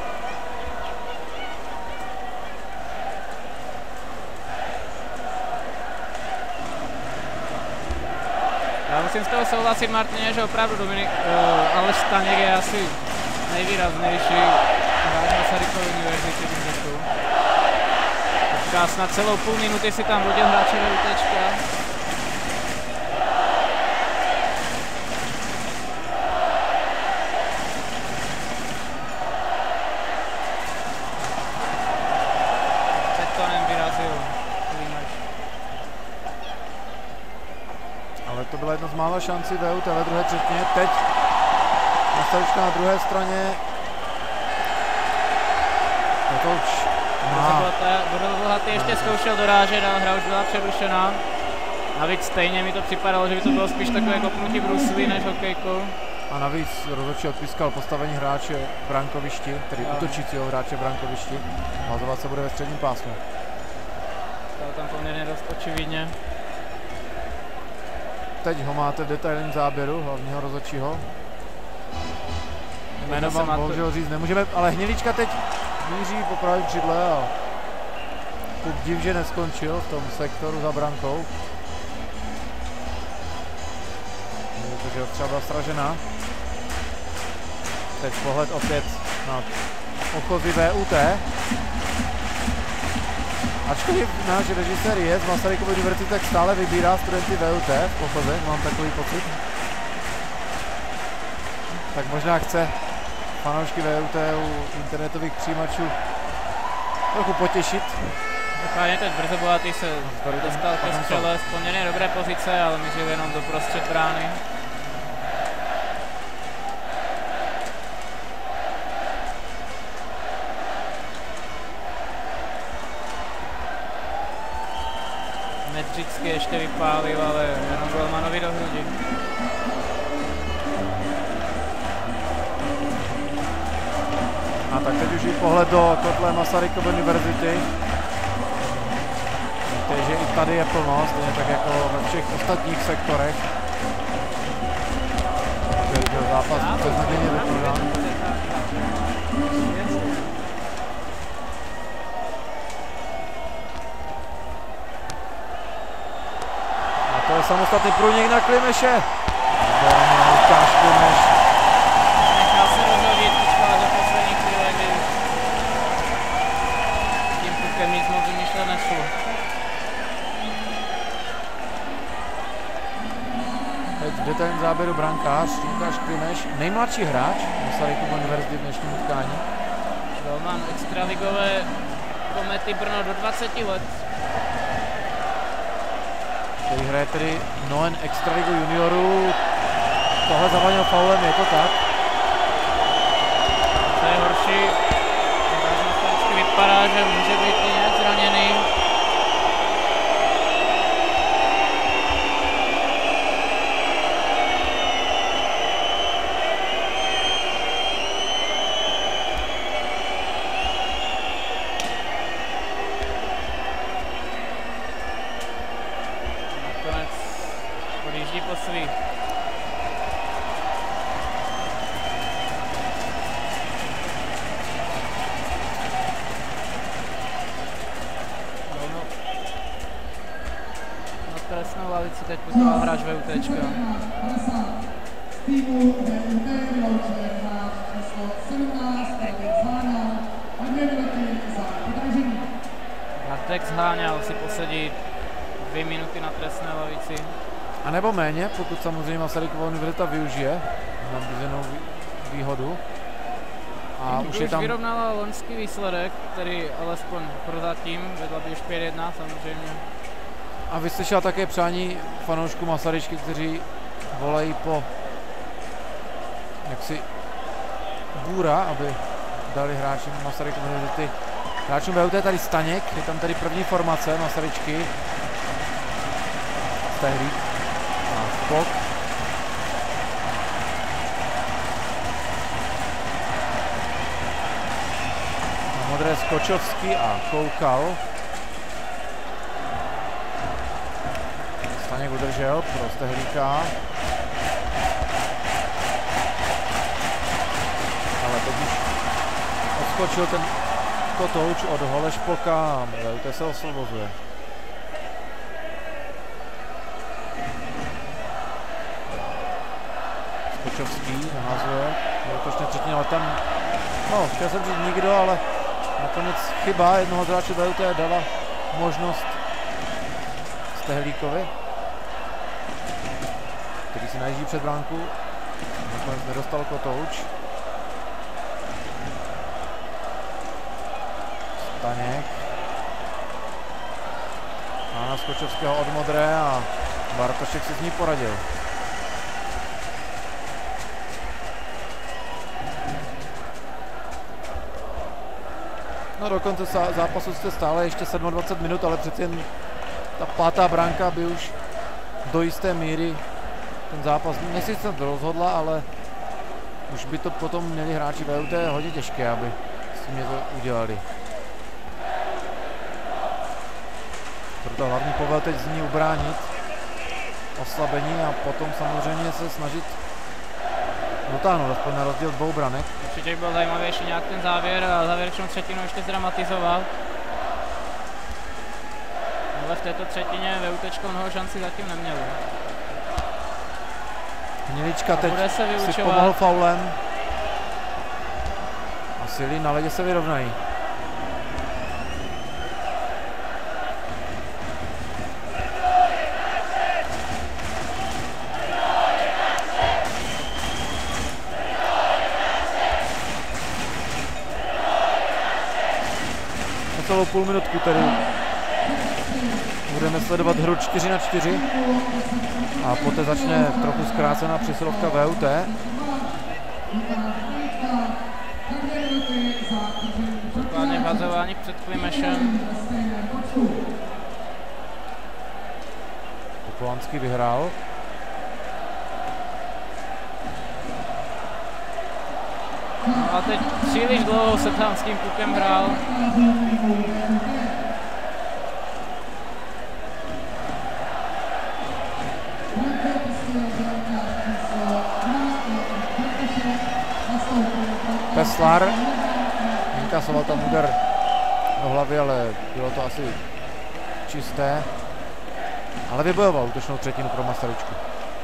Já musím s toho souhlasit, Martině, že opravdu Dominik, uh, Aleš Staněk je asi nejvýraznější hráč Masarykovy univerzity, bych řekl. Teďka snad celou půl minuty si tam vodil hráče VUTčka. Betonem vyrazil Klimeš. Ale to byla jedna z mála šancí V U T ve druhé třetině. Teď Masaryčka na druhé straně. Kotouč má. Budou Bohatý ještě zkoušel dorážet, ale hra už byla přerušená. Navíc stejně mi to připadalo, že by to bylo spíš takové kopnutí bruslí než hokejkou. A navíc rozhodčí odpískal postavení hráče v brankovišti, tedy útočícího hráče v brankovišti. Hazovat se bude ve středním pásmu. To tam poměrně dost očividně. Teď ho máte v detailním záběru hlavního rozhodčího. Jméno vám bohužel říct nemůžeme, ale Hnilička teď míří po pravém křídle a Puk div, že neskončil v tom sektoru za brankou. Takže ostřela byla sražena. Teď pohled opět na ochozy V U T. Ačkoliv náš režisér je z Masarykovy univerzity, tak stále vybírá studenty V U T v ochoze, mám takový pocit. Tak možná chce fanoušky V U T u internetových přijímačů trochu potěšit. Dokážně teď brzo Bohatý se dostal ke střele z poměrně dobré pozice, ale mířil jenom do prostřed brány. Medřicky ještě vypálil, ale jenom Golmanovi do hrudi. A tak teď už i pohled do kotle Masarykovy univerzity. Takže i tady je plno, stejně tak jako ve všech ostatních sektorech. Takže byl zápas beznadějně vyprodán. A to je samostatný průnik na Klimeše. Výborně, Lukáš Klimeš. Nechal se rozhodit, počkal do poslední chvíle, kdy tím pukem nic moc vymýšlet nešlo. Teď v detailním záběru brankář Lukáš Klimeš, nejmladší hráč Masarykovy univerzity v dnešním utkání. Golman extraligové Komety Brno do dvaceti let. Který hraje tedy Noen extraligu juniorů. Tohle zavanil faulem, je to tak? To je horší. Vždycky vypadá, že může být i nějak zraněný. lavici teď putoval hráč VUTčka. Z týmu V U T vyloučen hráč číslo sedmnáct, Radek Zháňal, a dvě minuty za podražení. Radek Zháňal si posedí dvě minuty na trestné lavici. A nebo méně, pokud samozřejmě Masarykova univerzita využije nabízenou výhodu. A už je tam... vyrovnala loňský výsledek, který alespoň prozatím vedla by už pět jedna samozřejmě. A vyslyšela také přání fanoušků Masaryčky, kteří volají po jaksi bůra, aby dali hráčům Masarykové univerzity. Hráčům V U T je tady Staněk, je tam tady první formace Masaryčky. Stehlík a Spok. Na modré Skočovský a Koukal. Staněk udržel pro Stehlíka. Ale teď už odskočil ten kotouč od Holešpoka a V U T se osvobozuje. Skočovský nahazuje, útočné třetině, ale tam, no, chtěl jsem říct nikdo, ale nakonec chyba jednoho z hráčů V U T dala možnost Stehlíkovi, který si najíždí před bránku, nakonec nedostal kotouč. Staněk. A na Skočovského od modré a Bartošek si z ní poradil. No do konce zápasu jste stále ještě dvacet sedm minut, ale přeci jen ta pátá branka by už do jisté míry ten zápas, nechci se to rozhodla, ale už by to potom měli hráči V U T hodně těžké, aby s tím něco udělali. Proto hlavní povel teď zní ubránit oslabení a potom samozřejmě se snažit dotáhnout aspoň na rozdíl dvou branek. Určitě byl zajímavější nějak ten závěr a závěrečnou třetinu ještě zdramatizoval. Ale v této třetině VUTčko mnoho šancí zatím nemělo. Hnilička teď si pomohl faulem. A síly na ledě se vyrovnají. Celou půl minutku tady budeme sledovat hru čtyři na čtyři a poté začne trochu zkrácená přesilovka V U T. Základně vazování před Klimešem. Popolanský vyhrál. No a teď příliš dlouho se tam s tím pukem hrál. Peslar inkasoval tam úder do hlavy, ale bylo to asi čisté. Ale vybojoval útočnou třetinu pro Masaryčku.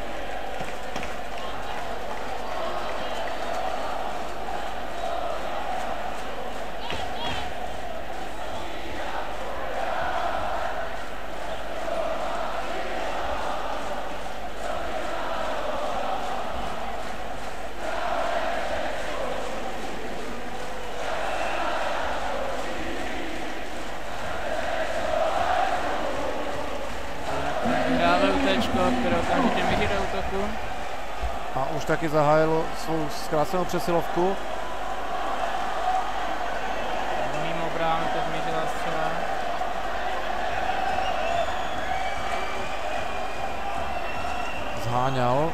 Které okamžitě míří do útoku. A už taky zahájilo svou zkrácenou přesilovku. Mimo bránu teď mířila střela. Zháňal.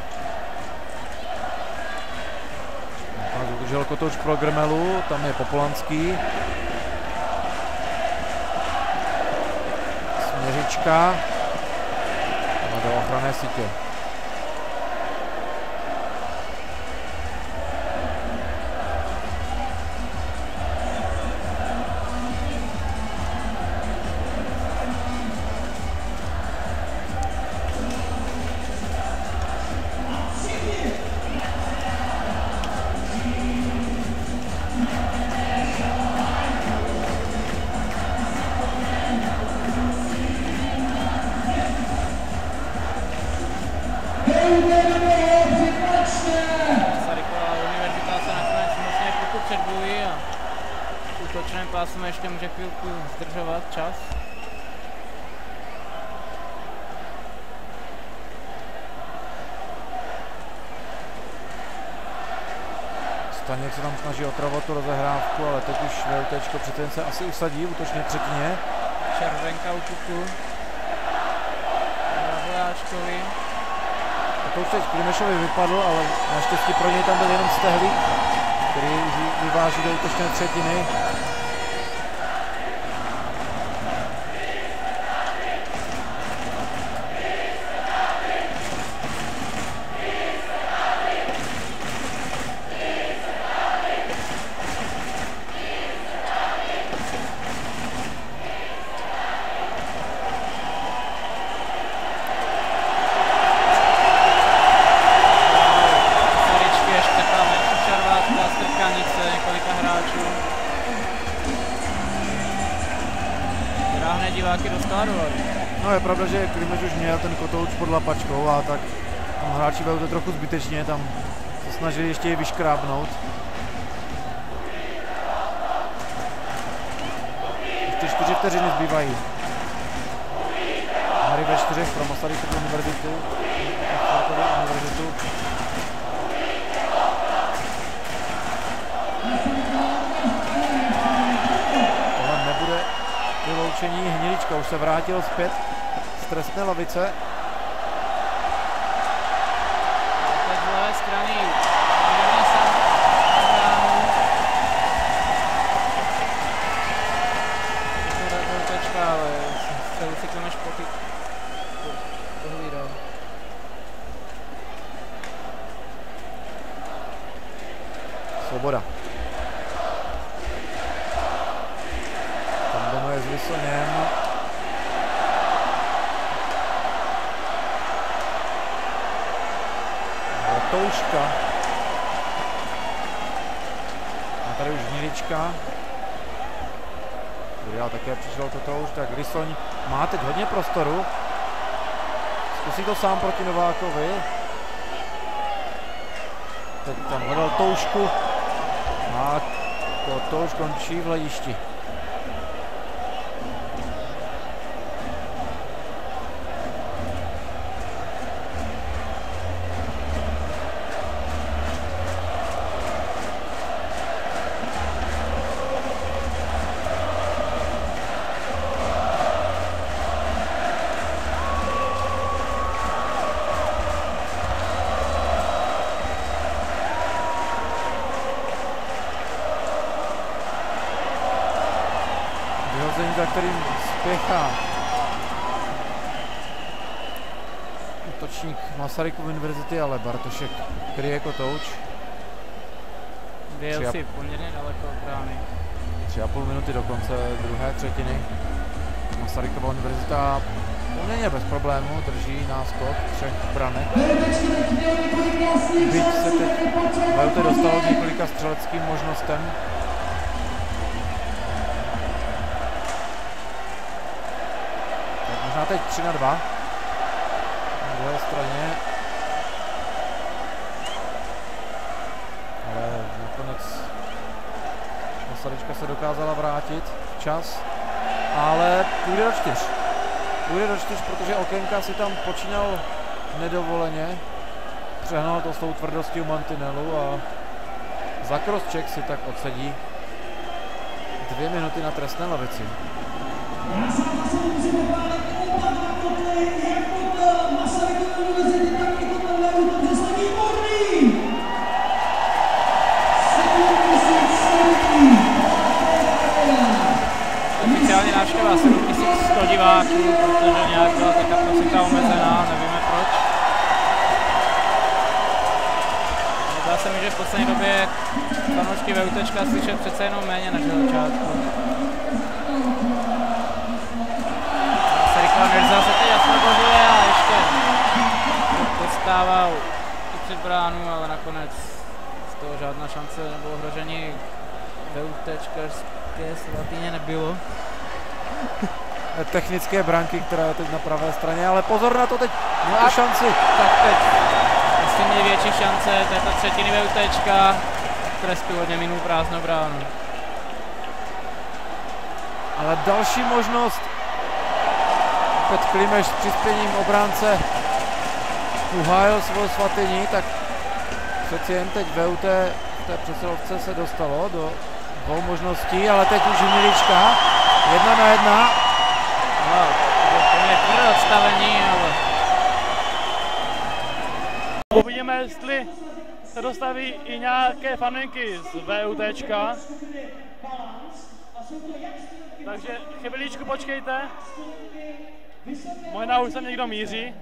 Udržel kotouč pro Grmelu, tam je Popolanský. Směřička. Do ochranné sítě. pásmo ještě může chvilku zdržovat čas. Staněk se tam snaží otravovat tu rozehrávku, ale teď už VUTčko přece jen se asi usadí v útočné třetině. Červenka u puku. Vojáčkovi. A to už teď Klimešovi vypadl, ale naštěstí pro něj tam byl jenom Stehlík, který vyváží do útočné třetiny. No je pravda, že Klimeš už měl ten kotouč pod lapačkou a tak tam hráči byl to trochu zbytečně, tam se snažili ještě ji vyškrábnout. Ještě čtyři vteřiny zbývají. Hry ve čtyřech pro Masarykovu univerzitu. univerzitu. Tohle nebude vyloučení. Hnilička už se vrátil zpět z trestné lavice. Teď z levé strany poměrně sám bránu. Je to rotočka, ale se si Klimeš pohlídal. Svoboda. Kombinuje s Vysoněm. Touška. A tady už Hnilička. Já také přišel to touž, tak Rysoň má teď hodně prostoru. Zkusí to sám proti Novákovi. Teď tam hledal toušku. A to touž končí v hledišti. Za kterým spěchá útočník Masarykovy univerzity, ale Bartošek kryje kotouč. Vyjel si poměrně daleko od brány. Tři a půl minuty do konce druhé třetiny. Masarykova univerzita poměrně bez problémů drží náskok třech branek. Byť se teď VUT dostalo k několika střeleckým možnostem. Možná teď tři na dva na druhé straně, ale nakonec Masaryčka se dokázala vrátit včas, ale půjde do čtyř. Půjde do čtyř, protože Okénka si tam počínal nedovoleně, přehnal to s tou tvrdostí u mantinelu a za crosscheck si tak odsedí dvě minuty na trestné lavici. Já sám na sebe musím pochválit oba dva kotly, jak kotl Masarykovy univerzity, tak i kotl VUT, protože jsou výborný! sedm tisíc sedm. Oficiálně návštěva sedm tisíc sto diváků, protože nějak byla ta kapacita omezená, nevíme proč. Zdá se mi, že v poslední době fanoušky VUTčka slyšet přece jenom méně než na začátku. Nerza se teď osvobozuje a ještě dostával i před bránu, ale nakonec z toho žádná šance nebo ohrožení VUTčkarské Slatyně nebylo. Technické branky, která je teď na pravé straně, ale pozor na to teď, no a šanci. Tak teď asi největší šance této třetiny VUTčka, trest původně minul prázdnou bránu. Ale další možnost. Opět Klimeš s přispěním obránce uhájil svou svatyni, tak přeci jen teď V U T v té přesilovce se dostalo do dvou možností, ale teď už Hnilička. Jedna na jedna. No, to je úplně tvrdé odstavení, ale... Uvidíme, jestli se dostaví i nějaké faninky z VUTčka. Takže chviličku počkejte. Možná už sem někdo míří.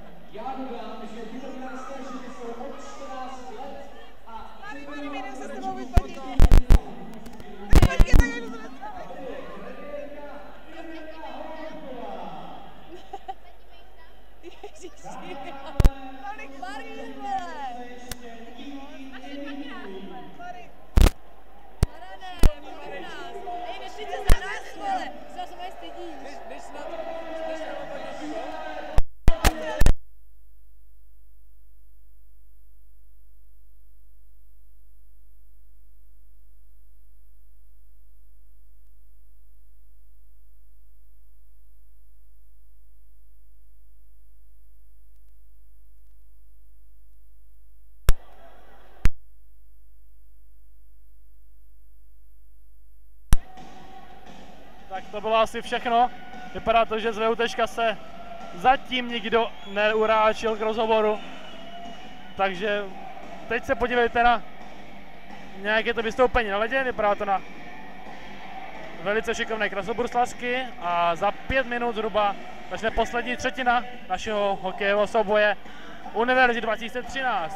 Tak to bylo asi všechno. Vypadá to, že z VUTčka se zatím nikdo neuráčil k rozhovoru. Takže teď se podívejte na nějaké to vystoupení na ledě. Vypadá to na velice šikovné krasobruslařky a za pět minut zhruba začne poslední třetina našeho hokejového souboje Univerzity dva tisíce třináct.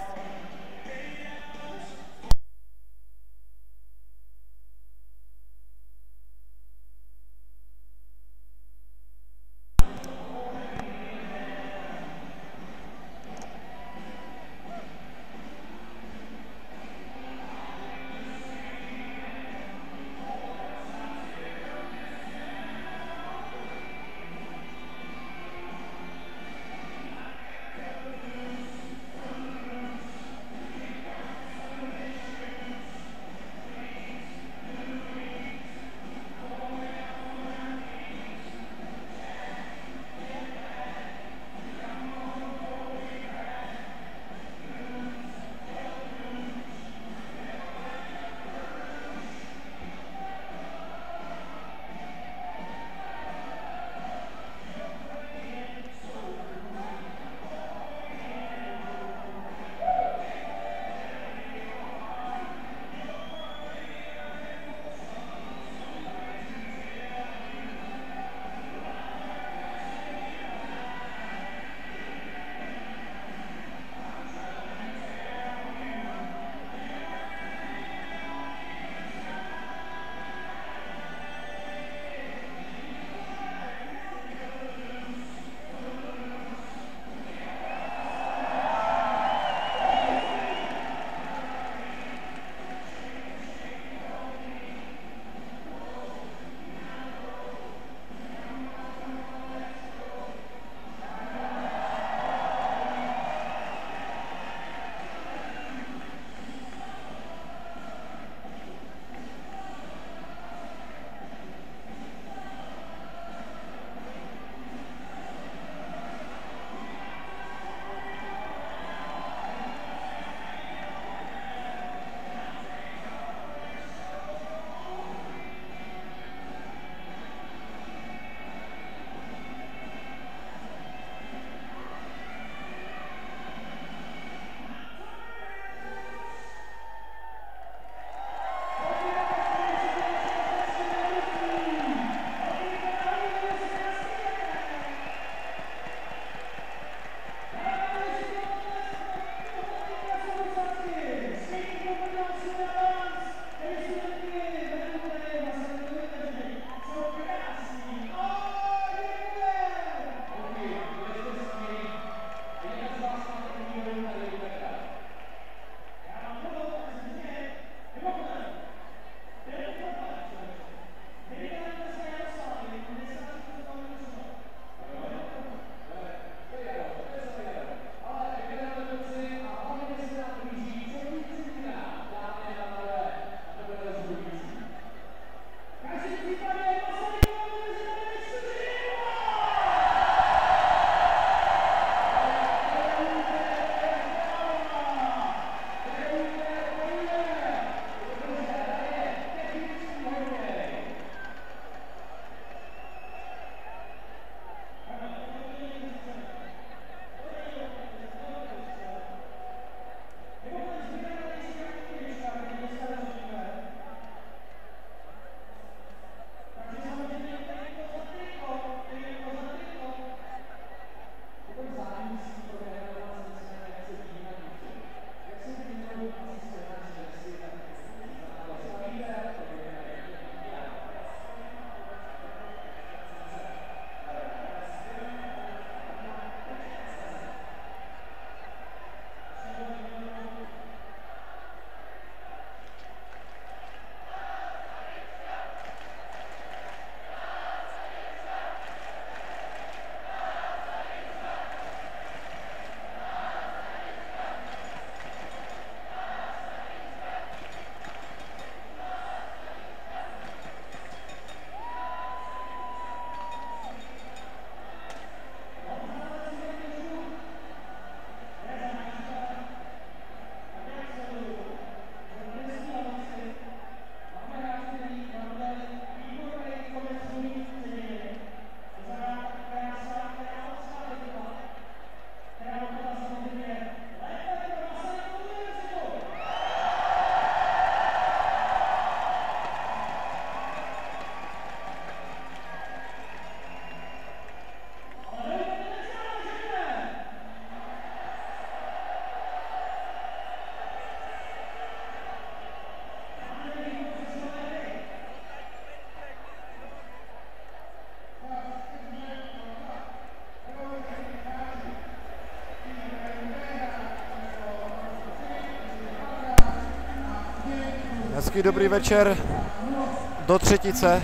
Hezký dobrý večer do třetice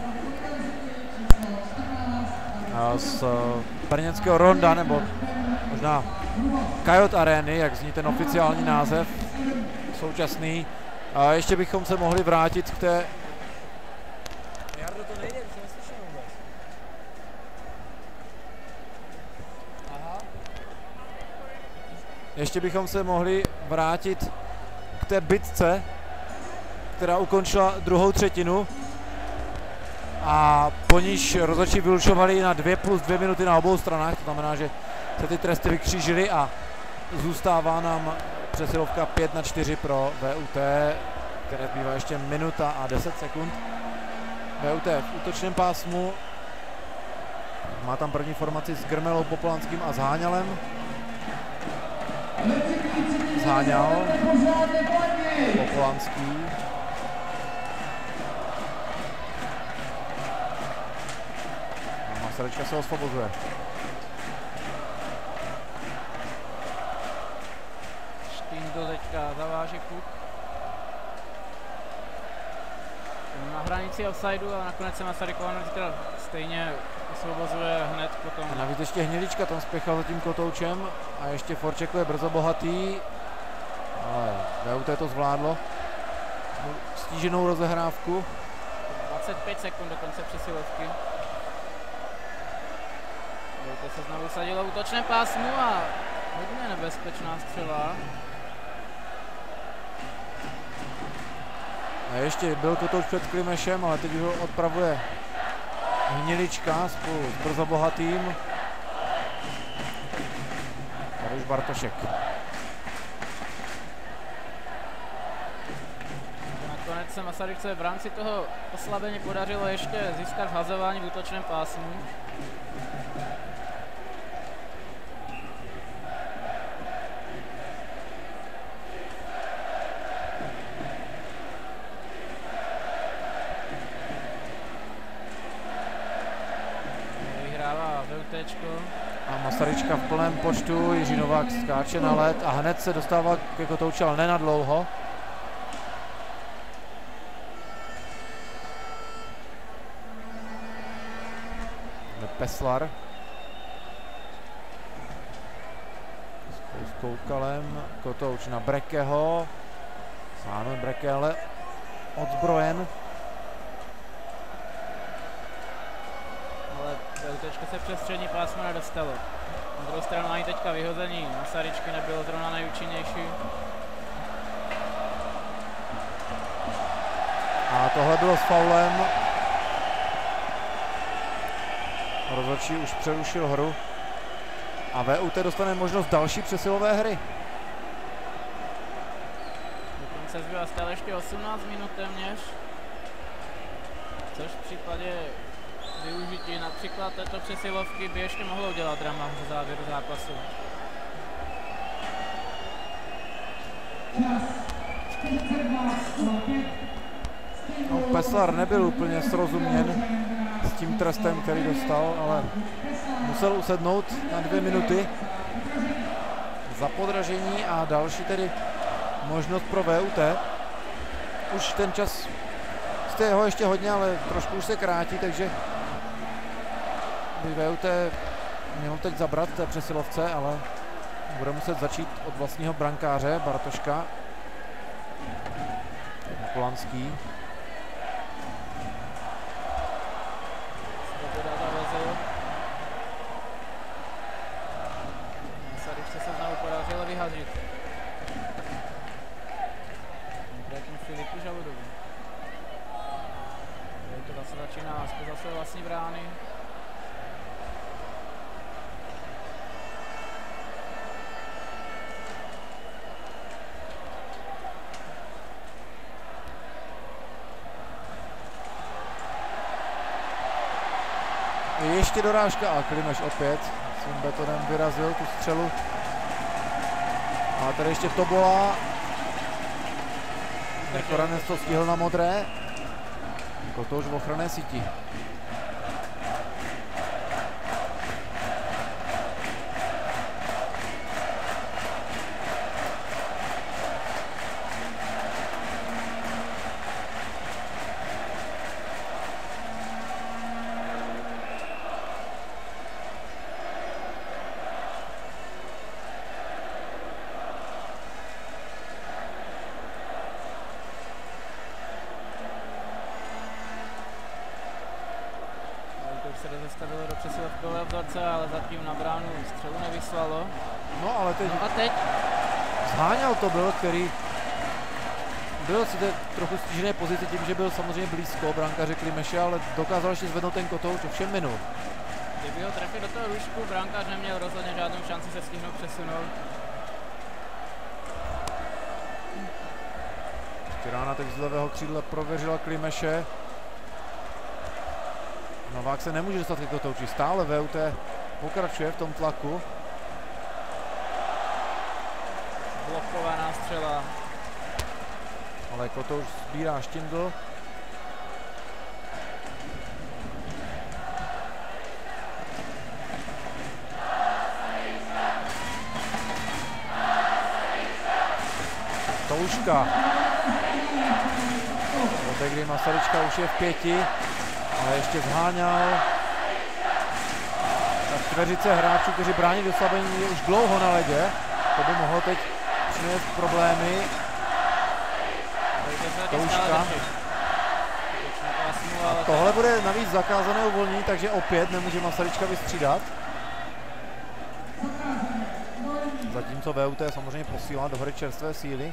z brněnského Ronda, nebo možná Coyote Areny, jak zní ten oficiální název současný. A ještě bychom se mohli vrátit k té... Jardo, to nejde, už neslyším vůbec. Aha. Ještě bychom se mohli vrátit k té bitce, která ukončila druhou třetinu a po níž rozhodčí vylučovali na dvě plus dvě minuty na obou stranách, to znamená, že se ty tresty vykřížily a zůstává nám přesilovka pět na čtyři pro V U T, které zbývá ještě minuta a deset sekund. V U T v útočném pásmu má tam první formaci s Grmelou, Popolanským a Zháňalem. Zháňal, Popolanský. A Masaryčka se osvobozuje. Štíndo teďka zaváže puk. Na hranici offsideu, ale nakonec se Masarykova teda stejně osvobozuje hned potom. A navíc ještě Hnilička tam spěchal za tím kotoučem a ještě Forčekl je brzo bohatý, ale V U T to zvládlo. Stíženou rozehrávku. dvacet pět sekund do konce přesilovky. V U T se znovu sadilo v útočném pásmu a hodně nebezpečná střela. A ještě byl kotouč před Klimešem, ale teď ho odpravuje Hnilička spolu s brzo bohatým. Tady už Bartošek. Nakonec se Masarykce v rámci toho oslabení podařilo ještě získat hazování v útočném pásmu. A Masaryčka v plném počtu, Jiří Novák skáče na led a hned se dostává ke kotouči, ale ne na dlouho. Peslar. Spolu s Koukalem, kotouč na Brekeho. Sáme Breke, ale odzbrojen. VUTčko se přes střední pásmo nedostalo. Na druhou stranu mají teďka vyhození. Masaryčky nebylo zrovna nejúčinnější. A tohle bylo s faulem. Rozhodčí už přerušil hru. A V U T dostane možnost další přesilové hry. Dokonce zbývá stále ještě osmnáct minut téměř. Což v případě využití například této přesilovky by ještě mohlo udělat drama v závěru zápasu. No, Peslar nebyl úplně srozuměn s tím trestem, který dostal, ale musel usednout na dvě minuty za podražení a další tedy možnost pro V U T. Už ten čas, jste ho ještě hodně, ale trošku už se krátí, takže by V U T mělo teď zabrat té přesilovce, ale bude muset začít od vlastního brankáře Bartoška. Polanský. Masaryčce se znovu podařilo vyhazit. Konkrétně Filipu Žaludovi. To zase začíná spoza své vlastní brány. Ještě dorážka a Klimeš opět svým betonem vyrazil tu střelu. A tady ještě Tobola. Koranec to stihl na modré. Kotouč v ochranné síti. zastavilo do přesilovkového vzorce, ale zatím na bránu střelu nevyslalo. No ale teď, No a teď zháňal to byl, který byl si teď trochu stížené pozici tím, že byl samozřejmě blízko brankáře Klimeše, ale dokázal ještě zvednout ten kotouč, ovšem minul. kdyby ho trefil do toho lůžku, brankář neměl rozhodně žádnou šanci se stihnout přesunout. Rána teď z levého křídla prověřila Klimeše. Novák se nemůže dostat ke kotouči, stále V U T pokračuje v tom tlaku. Blokovaná střela. Ale kotouč sbírá Štindl. Touška. Poté, kdy Masaryčka už je v pěti, ale ještě zháňal. Ta čtveřice hráčů, kteří brání do slabení, je už dlouho na ledě. To by mohlo teď přinést problémy. Touška. A tohle bude navíc zakázané uvolnění, takže opět nemůže Masaryčka vystřídat. Zatímco V U T samozřejmě posílá do hry čerstvé síly.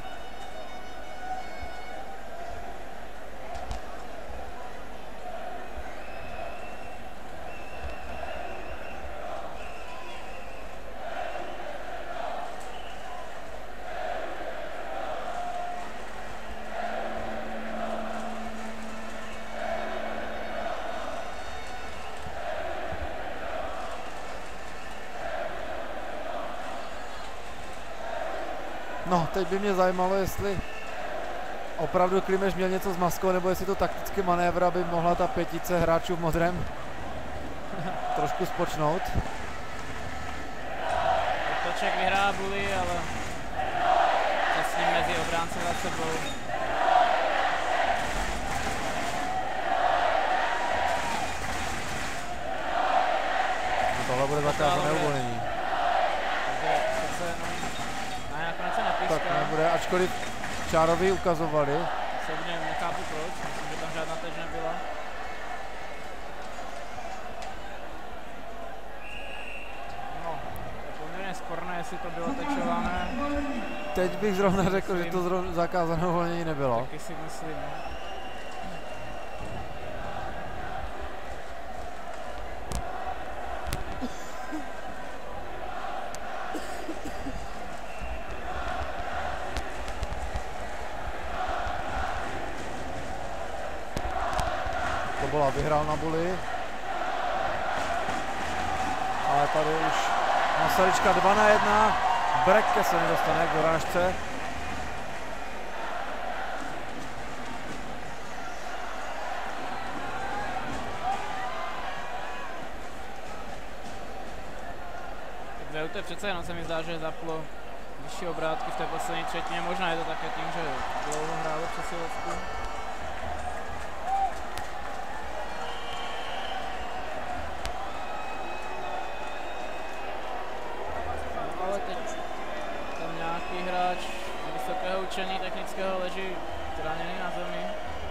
No, teď by mě zajímalo, jestli opravdu Klimeš měl něco s maskou, nebo jestli to taktický manévr, aby mohla ta pětice hráčů v modrém trošku spočnout. Toček vyhrá Bully, ale s ním mezi obránci za sebou. No, tohle bude zakázané uvolnění. Tak nebude, ačkoliv Čárovi ukazovali. Osobně nechápu proč, myslím, že tam žádná tež nebyla. No, to je poměrně sporné, jestli to bylo tečované. Teď bych zrovna řekl, myslím, že to zrovna zakázané uvolnění nebylo. Taky si myslím. Bola vyhrál na Bully. Ale tady už Masaryčka dva na jedna. Brekke se nedostane k dorážce. V U T přece jenom se mi zdá, že zaplo vyšší obrátky v té poslední třetině. Možná je to také tím, že dlouho hrálo přesilovku. Vysokého učení technického leží zraněný na zemi.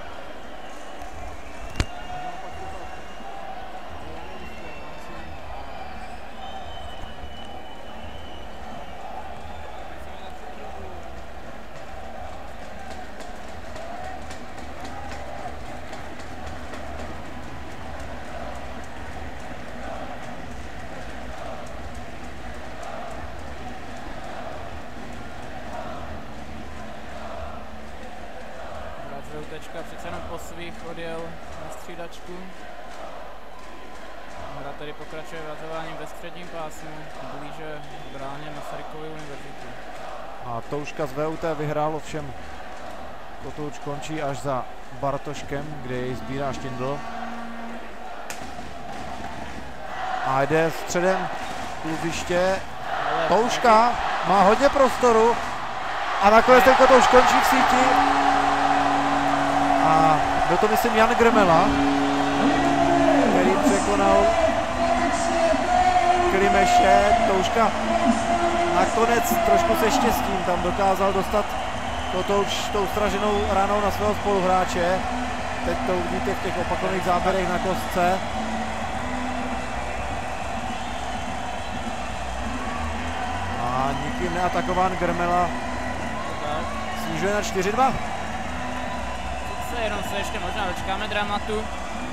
Přece jenom po svých odjel na střídačku. Hra tedy pokračuje vrazováním ve středním pásmu, blíže bráně Masarykovy univerzity. A Touška z V U T vyhrál, ovšem kotouč končí až za Bartoškem, kde jej sbírá Štindl. A jde středem klubiště. Touška má hodně prostoru a nakonec ten kotouč končí v síti. A byl to, myslím, Jan Grmela, který překonal Klimeše. Touška nakonec trošku se štěstím tam dokázal dostat kotouč tou straženou ranou na svého spoluhráče. Teď to uvidíte v těch opakovaných záběrech na kostce. atakován, Grmela snižuje na čtyři dva. Se jenom se ještě možná dočkáme dramatu.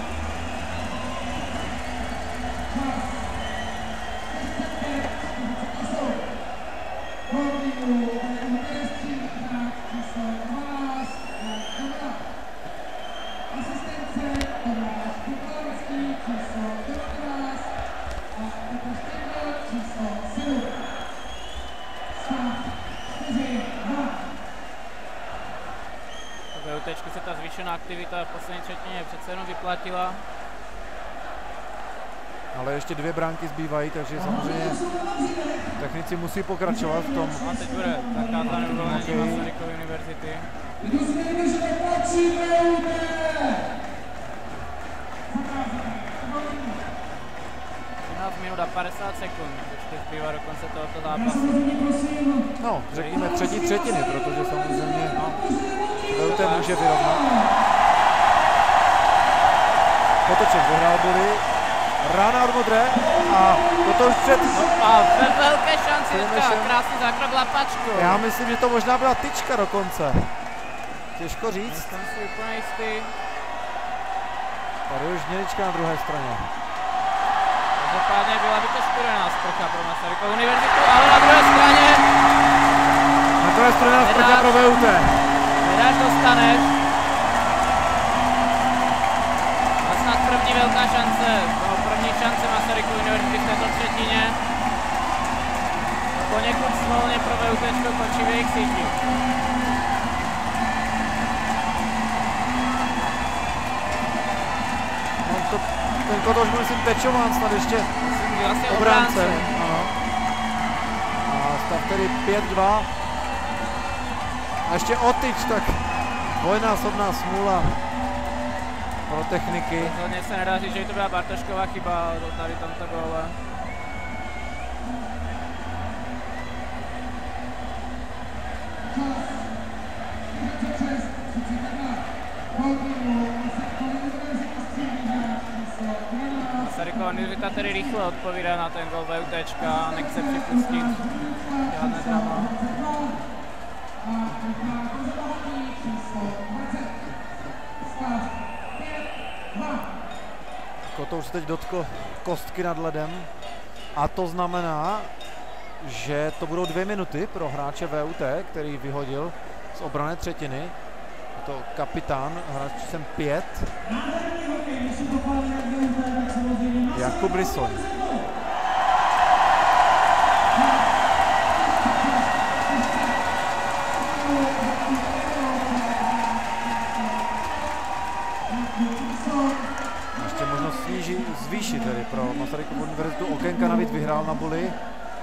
VUTčku se ta zvýšená aktivita v poslední třetině přece jenom vyplatila. Ale ještě dvě bránky zbývají, takže samozřejmě technici musí pokračovat v tom. A teď bude zakázané uvolnění Masarykovy univerzity. třináct minut a padesát sekund, ještě zbývá do konce tohoto zápasu. No, řekněme třetí třetiny, protože samozřejmě VUT může vyrovnat. Potoček vyhrál body, rána od modré a toto už před... No a ve velké šanci teďka krásný zákrok lapačku. Já myslím, že to možná byla tyčka dokonce. Těžko říct. Jsem si úplně jistý. Tady už mělička na druhé straně. Každopádně byla by to studená sprcha pro Masarykovu univerzitu, ale na druhé straně... Na druhé straně sprcha pro VUT. Nedáš, dostaneš. A snad první velká šance, no, první šance Masarykovy univerzity v této třetině. Poněkud smolně pro VUTčko končí v jejich síti. No to, ten kotoč byl myslím pečován snad ještě vlastně obránce. Ano. A stav tedy pět dva. A ještě otyč, tak dvojnásobná smůla pro techniky. Rozhodně se nedá říct, že to byla Bartošková chyba do tady tomto góle. Masarykova univerzita tedy rychle odpovídá na ten gól VUTčka a nechce připustit žádné drama. Kotouč se teď dotkl kostky nad ledem a to znamená, že to budou dvě minuty pro hráče VUT, který vyhodil z obrané třetiny. Je to kapitán, hráč číslem pět, Jakub Lisoň. Ještě možnost snížit, zvýšit tedy pro Masarykovu univerzitu. Okénka navíc vyhrál na boli.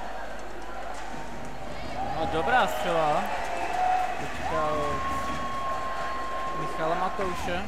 No, dobrá střela. Teďka od Michala Matouše.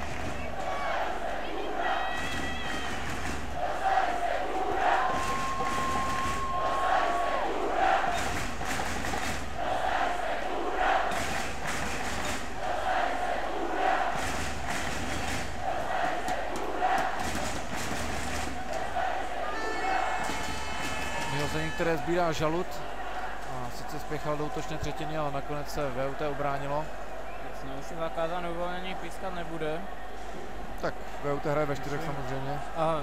Které sbírá Žalut. A sice spěchal do útočné třetiny, ale nakonec se VUT ubránilo. Jasně, jestli zakázané uvolnění pískat nebude. Tak VUT hraje ve čtyřech samozřejmě. Aha.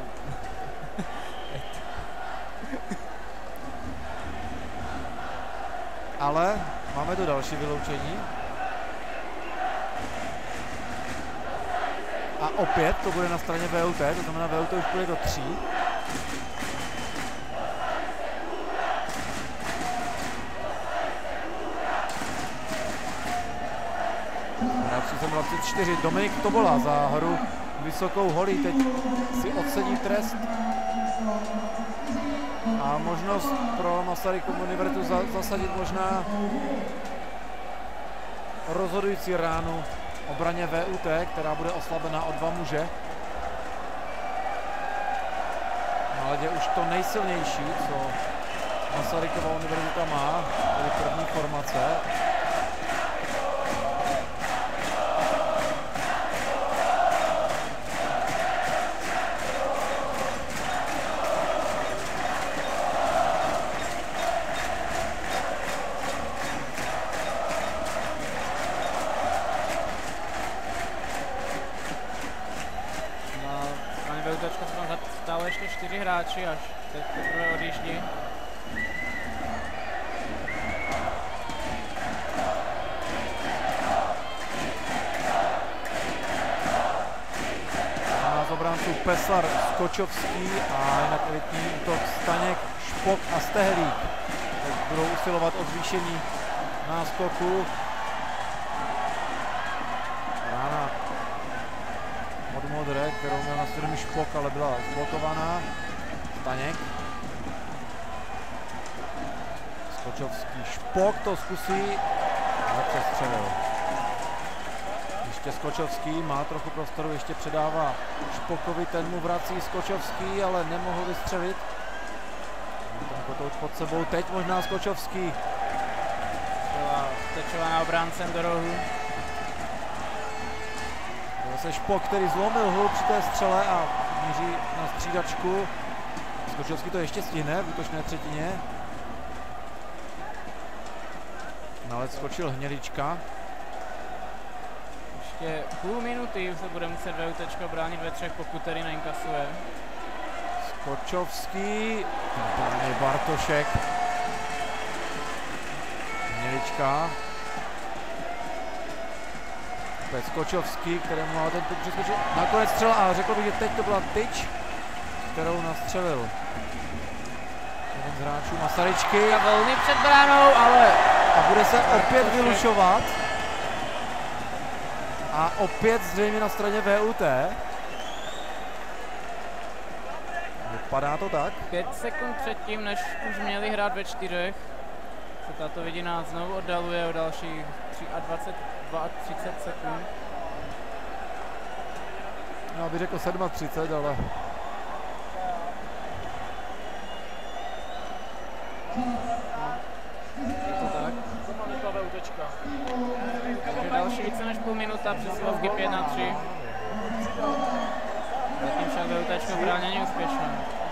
Ale máme tu další vyloučení. A opět to bude na straně VUT, to znamená VUT už půjde do tří. dvacet čtyři Dominik Tobola za hru vysokou holí, teď si odsedí trest a možnost pro Masarykovu univerzitu za, zasadit možná rozhodující ránu obraně VUT, která bude oslabená o dva muže. Na ledě už to nejsilnější, co Masarykova univerzita má, tedy první formace. ještě čtyři hráči, až teď teprve odjíždí. Z obránců Peslar, Skočovský a jinak elitní útok Staněk, Špok a Stehlík. Teď budou usilovat o zvýšení náskoku. Rána od modré, kterou měl na svědomí Špok, ale byla zblokovaná. Staněk. Skočovský, Špok to zkusí, ale přestřelil. Ještě Skočovský má trochu prostoru, ještě předává Špokovi, ten mu vrací Skočovský, ale nemohl vystřelit. Ten kotouč pod sebou, teď možná Skočovský. Byla tečovaná obráncem do rohu. Zase Špok, který zlomil hůl při té střele a míří na střídačku. Skočovský to ještě stihne v útočné třetině. Na led skočil Hnilička. Ještě půl minuty se bude muset VUTčko bránit ve třech, pokud tady neinkasuje. Skočovský, brání Bartošek. Hnilička. Opět Skočovský, kterému má ten puk přeskočil. Nakonec střela a řekl bych, že teď to byla tyč, kterou nastřelil jeden z hráčů Masaryčky. A volný před bránou, ale... A bude se opět vylušovat. A opět zřejmě na straně V U T. Vypadá to tak. Pět sekund předtím, než už měli hrát ve čtyřech, se tato vidina znovu oddaluje o dalších dvacet dva a třicet sekund. Já bych řekl třicet sedm, ale... Je to tak. Takže další více než půl minuta přesilovky pět na tři. Zatím však VUTčko bránění úspěšné.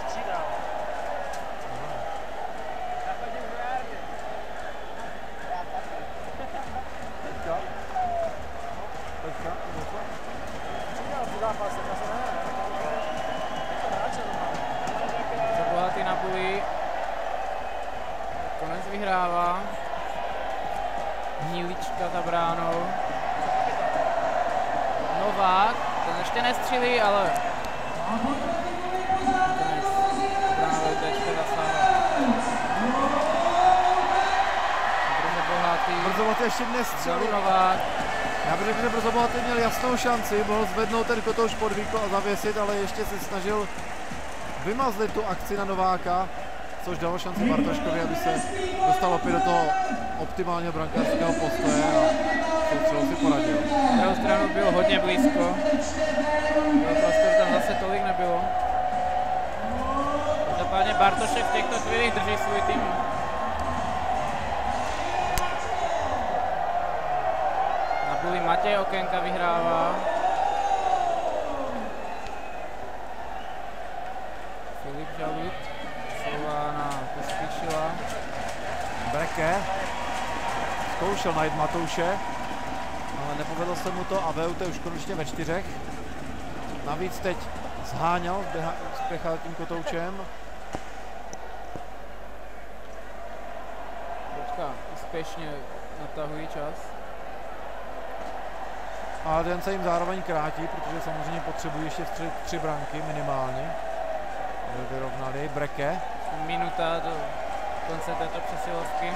Bohatý na půli. Konec vyhrává. Hnilička za bránou. Novák, ten ještě nestřílí, ale konec. Brána VUTčka zasáhla. Brzo Bohatý. Brzo Bohatý ještě nestřelil. Novák. Já bych řekl, že Brzo Bohatý měl jasnou šanci, mohl zvednout ten kotouč pod víko a zavěsit, ale ještě se snažil vymazlit tu akci na Nováka, což dalo šanci Bartoškovi, aby se dostal opět do toho optimálního brankářského postoje a soustřelou si poradil. Na druhou stranu bylo hodně blízko. Prostor tam zase tolik nebylo. Každopádně Bartošek v těchto chvílích drží svůj tým. Na půli Matěj Okénka vyhrává. Filip Žalut. Slována Pospíšila. Breke zkoušel najít Matouše, ale nepovedlo se mu to a V U T už konečně ve čtyřech. Navíc teď zháněl, spěchal tím kotoučem. Teďka úspěšně natahují čas. A den se jim zároveň krátí, protože samozřejmě potřebují ještě vstřelit tři branky minimálně. Aby vyrovnali. Breke. Minuta do konce této přesilovky.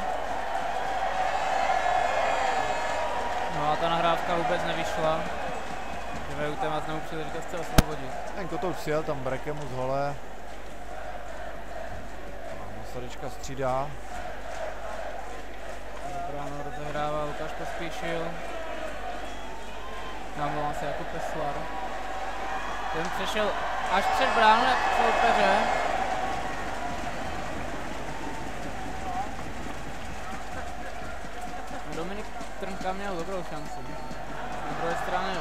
No a ta nahrávka vůbec nevyšla. V U T má znovu příležitost se osvobodit. Ten kotouč sjel, tam Breke mu z hole. Masaryčka střídá. Bránu rozehrává Lukáš Pospíšil. Namlouvám se jako Peslar. Ten přešel až před bránu na soupeře. Dominik Trnka měl dobrou šanci. Na druhé straně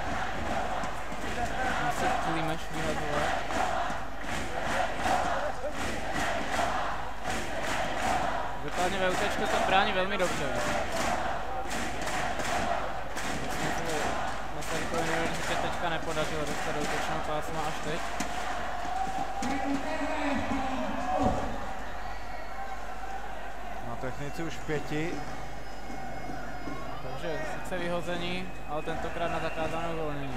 musí Klimeš vyhazovat. Vypadně VUTčko to brání velmi dobře. Masarykovi univerzitě teďka nepodařilo dostat do útočného pásma až teď. Na technici už v pěti. Takže sice vyhození, ale tentokrát na zakázané uvolnění.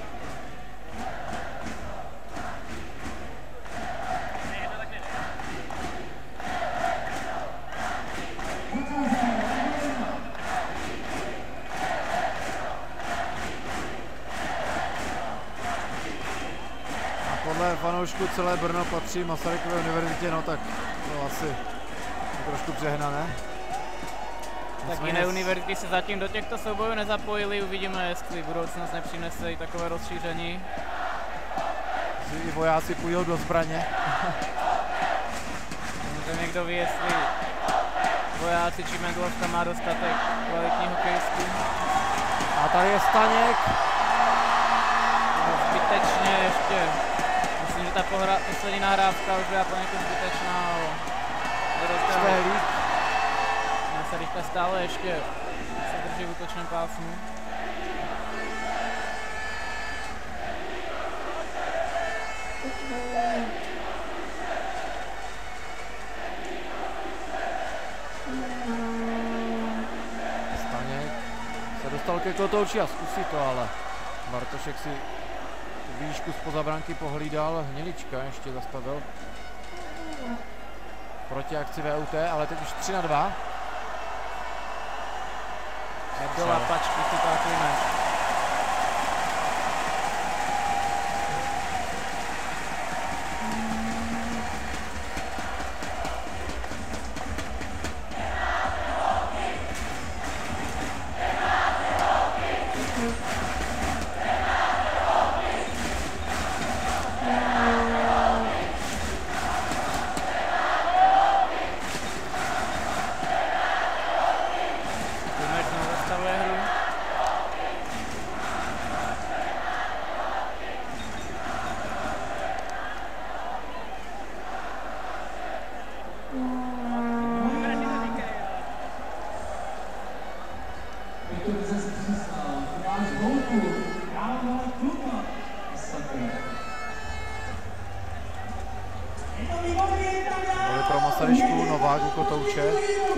Podle fanoušků celé Brno patří Masarykově univerzitě, no tak to asi je trošku přehnané. Tak jiné univerzity se zatím do těchto soubojů nezapojily, uvidíme, jestli budoucnost nepřinese i takové rozšíření. Si i vojáci půjdou do zbraně. Může někdo ví, jestli vojáci či Mendlovka má dostatek kvalitní hokejistů. A tady je Staněk. Zbytečně ještě. Myslím, že ta pohra, poslední nahrávka už byla poněkud zbytečná, ale Švéhlík. Masaryka stále ještě se drží v útočném pásmu. Staněk se dostal ke kotouči a zkusí to, ale Bartošek si výšku zpoza branky pohlídal, Hnilička ještě zastavil proti akci V U T, ale teď už tři na dva. Do lapačky chytá Klimek. Byli pro Masaryšku, Novák u kotouče.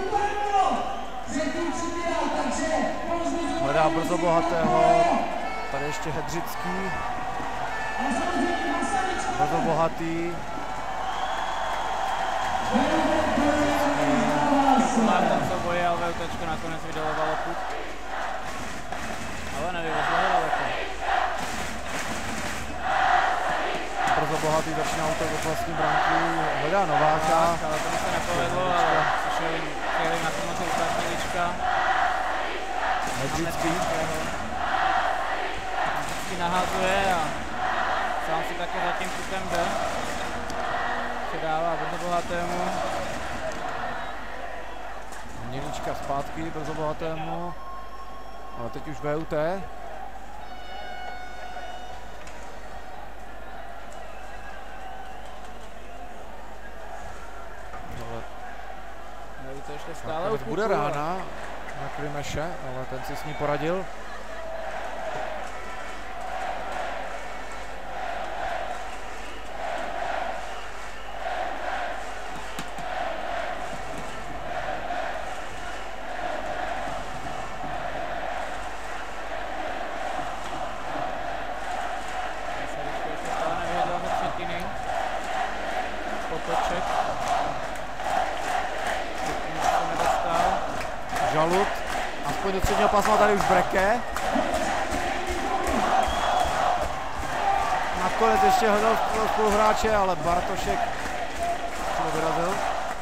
Hledá Brzo Bohatého, tady ještě Hedřický. Brzo Bohatý. Má tam souboje, ale VUTčko nakonec vydalovalo puk. Ale nevyvezlo ho daleko. Brzo Bohatý začíná útok do vlastní branky, hledá Nováka. Ale tomu se nepovedlo, ale přišel jim na pomoci Lukáš Hnilička. Hedřický. Hedřický nahazuje a sám si také za tím pukem jde. Předává Brzo Bohatému. Hnilička zpátky Brzo Bohatému. Ale teď už V U T. To ještě stále u bude rána na Klimeše, ale ten si s ní poradil. Žalud, aspoň do středního pásma, tady už Breke. Nakonec ještě hledal spoluhráče, ale Bartošek to vyrazil.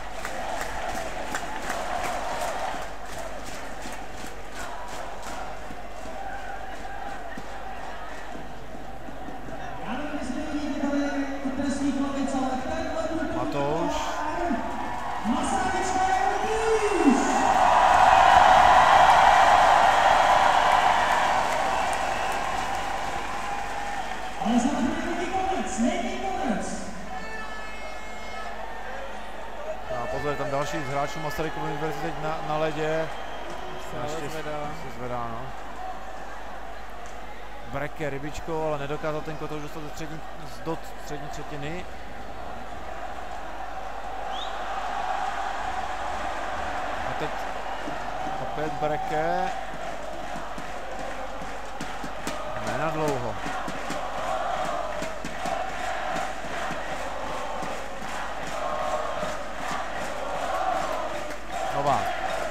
Matouš. A pozor, tam další z hráčů Masarykovy univerzity na, na ledě. Se zvedá. Se zvedá, no. Breke, Rybičko, ale nedokázal ten kotouč dostat do střední, do střední třetiny. Opět Breke. Ne na dlouho. Novák.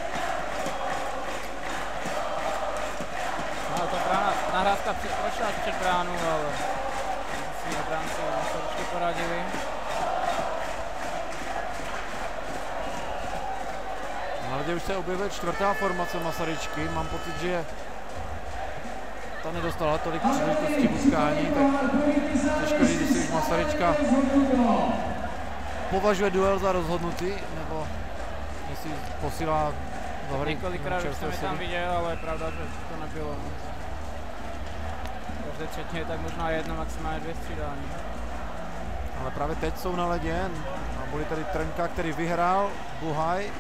No, ta brána, nahrávka prošla před bránu, ale svý obránci Masaryčky poradili. Na ledě už se objevuje čtvrtá formace Masaryčky. Mám pocit, že ta nedostala tolik příležitostí v utkání, tak těžko říct, jestli už Masaryčka považuje duel za rozhodnutý, nebo jestli posílá do hry. Několikrát už jsem je tam viděl, ale je pravda, že to nebylo. Každé třetině je tak možná jedno, maximálně dvě střídání. Ale právě teď jsou na ledě. A bude tady Trnka, který vyhrál, Buhaj.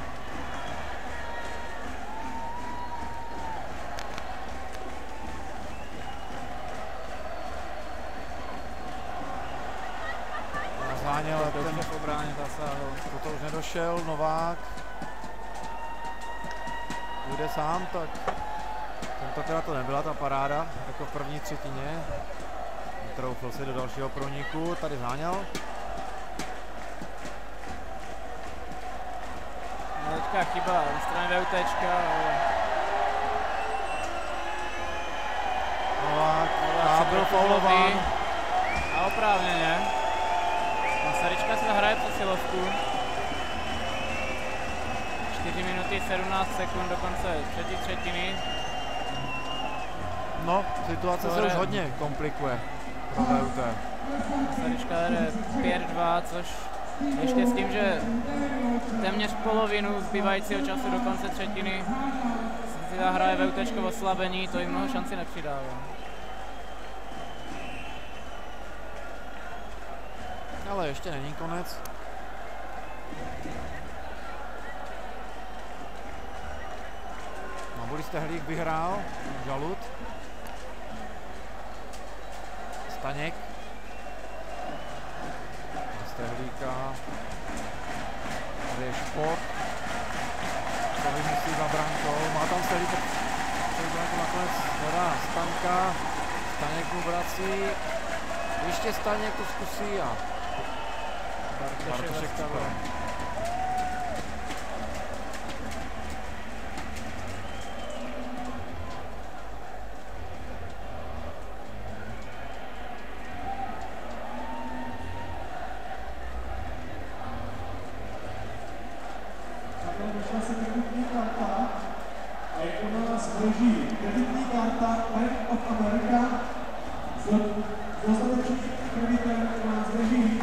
Zháněl, ten v obráně zasáhl. to už nedošel, Novák. Bude sám, tak tentokrát to nebyla ta paráda, jako v první třetině. Troufl se do dalšího proníku, tady zháněl. No teďka chyba ze strany VUTčka, ale... Novák, a byl faulován. A oprávněně. Masaryčka se hraje přesilovku. čtyři minuty sedmnáct sekund do konce třetí třetiny. No, situace to se je... už hodně komplikuje pro V U T. Masaryčka jde pět dva, což ještě s tím, že téměř polovinu zbývajícího času do konce třetiny si zahraje VUTčko v oslabení, to jim mnoho šanci nepřidává. Ale ještě není konec. Mabuli Stehlík vyhrál, Žalud. Staněk. Stehlíka. Tady je Šport. To vymyslí za brankou. Má tam Stehlík. Branku nakonec hledá Stanka. Staněk mu vrací. Ještě Staněk to zkusí a Bartošek takhle. Došla se kreditní karta a jak u nás běží kreditní karta Bank of America s dostatečným kreditem u nás běží.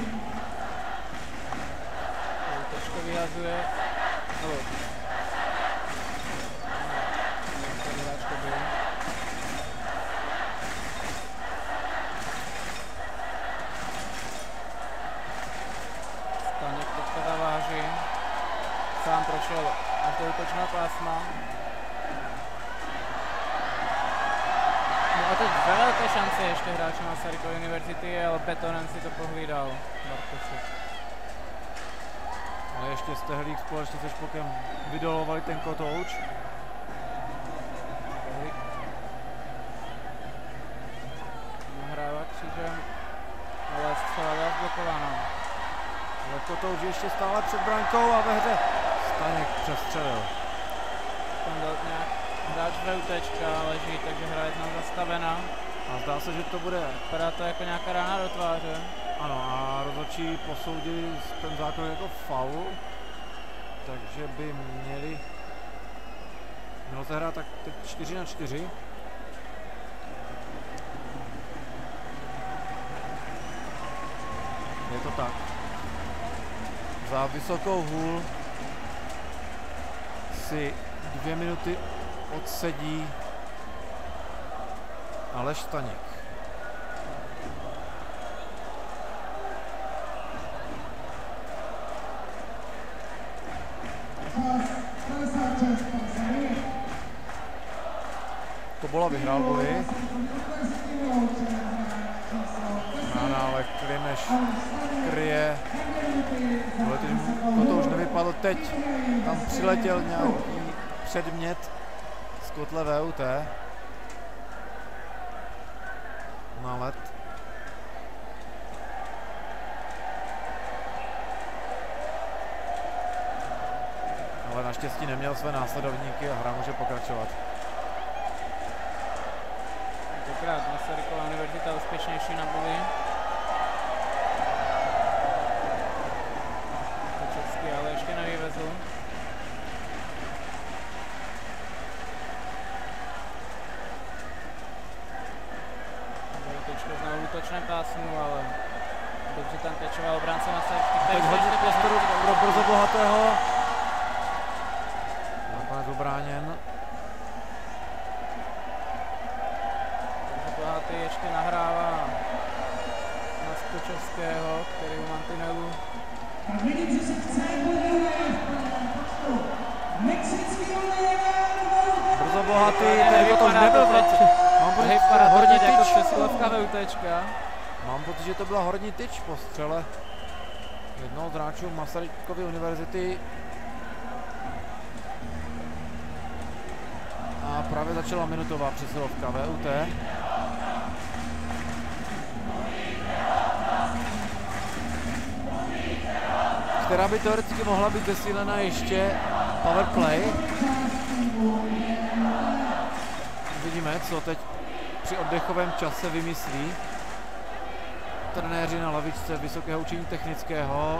Trošku vyhazuje. No. Staněk teďka zaváží. Sám prošel až do útočného pásma. No a teď ve velké šance ještě hráče Masarykovy univerzity, ale betonem si to pohlídal Bartošek. Ale ještě Stehlík společně se Špokem vydolovali ten kotouč. Nahrává křížem, ale střela byla zblokovaná. Ale kotouč ještě stále před brankou a ve hře Staněk přestřelil. Tam dal nějak hráč VUTčka leží, takže hra je znovu zastavená. A zdá se, že to bude. Vypadá to jako nějaká rána do tváře. Ano, a rozhodčí posoudili ten zákrok jako faul, takže by měli mělo se hrát tak teď čtyři na čtyři. Je to tak. Za vysokou hůl si dvě minuty odsedí Aleš Staněk. Kobola vyhrál boj. Rána, ale Klimeš kryje. To už nevypadlo teď. Tam přiletěl nějaký předmět kotle V U T. Na led. Ale naštěstí neměl své následovníky a hra může pokračovat. Tentokrát Masarykova univerzita úspěšnější na boli. Kočovský ale ještě nevyvezl. Teďko znovu v útočném pásmu, ale dobře tam tečoval obránce Masaryčky. Teď hodně prostoru pro Brzo Bohatého. Nakonec obráněn. Brzo Bohatý ještě nahrává na Skočovského, který u mantinelu. Brzo Bohatý, tady to už nebyl vrátě. Mám pocit, že to horní jako tyč. přesilovka VUTčka. Mám pocit, že to byla horní tyč po střele jednoho z hráčů Masarykovy univerzity. A právě začala minutová přesilovka V U T. Která by teoreticky mohla být zesílena ještě power play. Vidíme, co teď při oddechovém čase vymyslí trenéři na lavičce vysokého učení technického.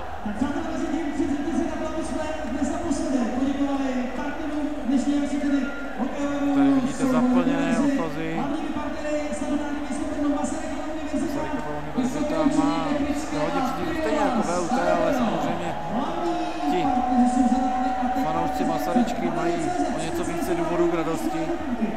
Tady vidíte zaplněné ochozy. Masarykova univerzita má hodně příležitostí stejně jako V U T, ale samozřejmě ti fanoušci Masaryčky mají o něco více důvodů k radosti.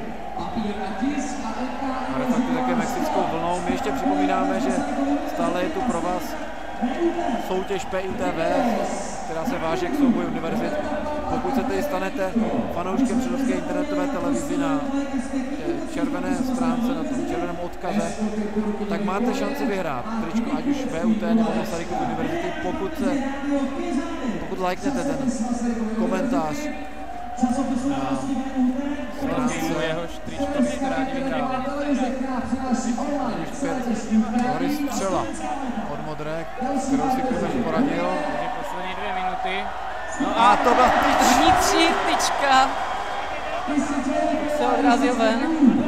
A reflektují také mexickou vlnou. My ještě připomínáme, že stále je tu pro vás soutěž P U T V, která se váže k souboji univerzit. Pokud se tedy stanete fanouškem předovské internetové televizi na červené stránce, na tom červeném odkaze, tak máte šanci vyhrát tričko, ať už V U T nebo Masarykovy univerzity, pokud, se, pokud lajknete ten komentář na stránce. Jehož tričko byste rádi vyhráli. Hory střela od modré, kterou si Klimeš poradil. Takže poslední dvě minuty. No a to byla tyč. Vnitřní tyčka. Se odrazil ven.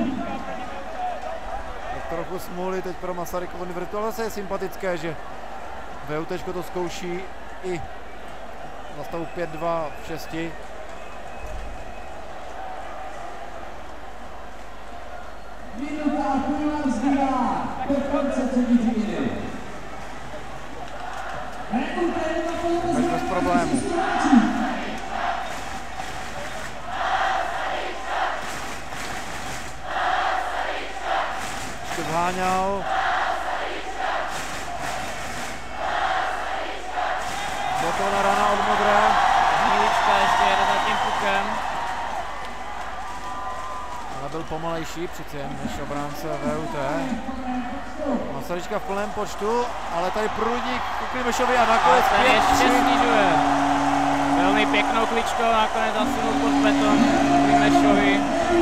Tak trochu smůly teď pro Masarykovu univerzitu, ale zase je sympatické, že VUTčko to zkouší i na stavu pět dva v šesti. Minuta a půl nám zbývá do konce třetí třetiny. Bez problémů. Ještě zháňal. Botovna rana od modré. Hnílička ještě jede za tím pukem. Ale byl pomalejší přeci jen než obránce V U T. Masaryčka v plném počtu, ale tady průnik ku Klimešovi a nakonec ten pět ještě tři. snižuje. Velmi pěknou kličkou, nakonec zasunul pod beton Klimešovi.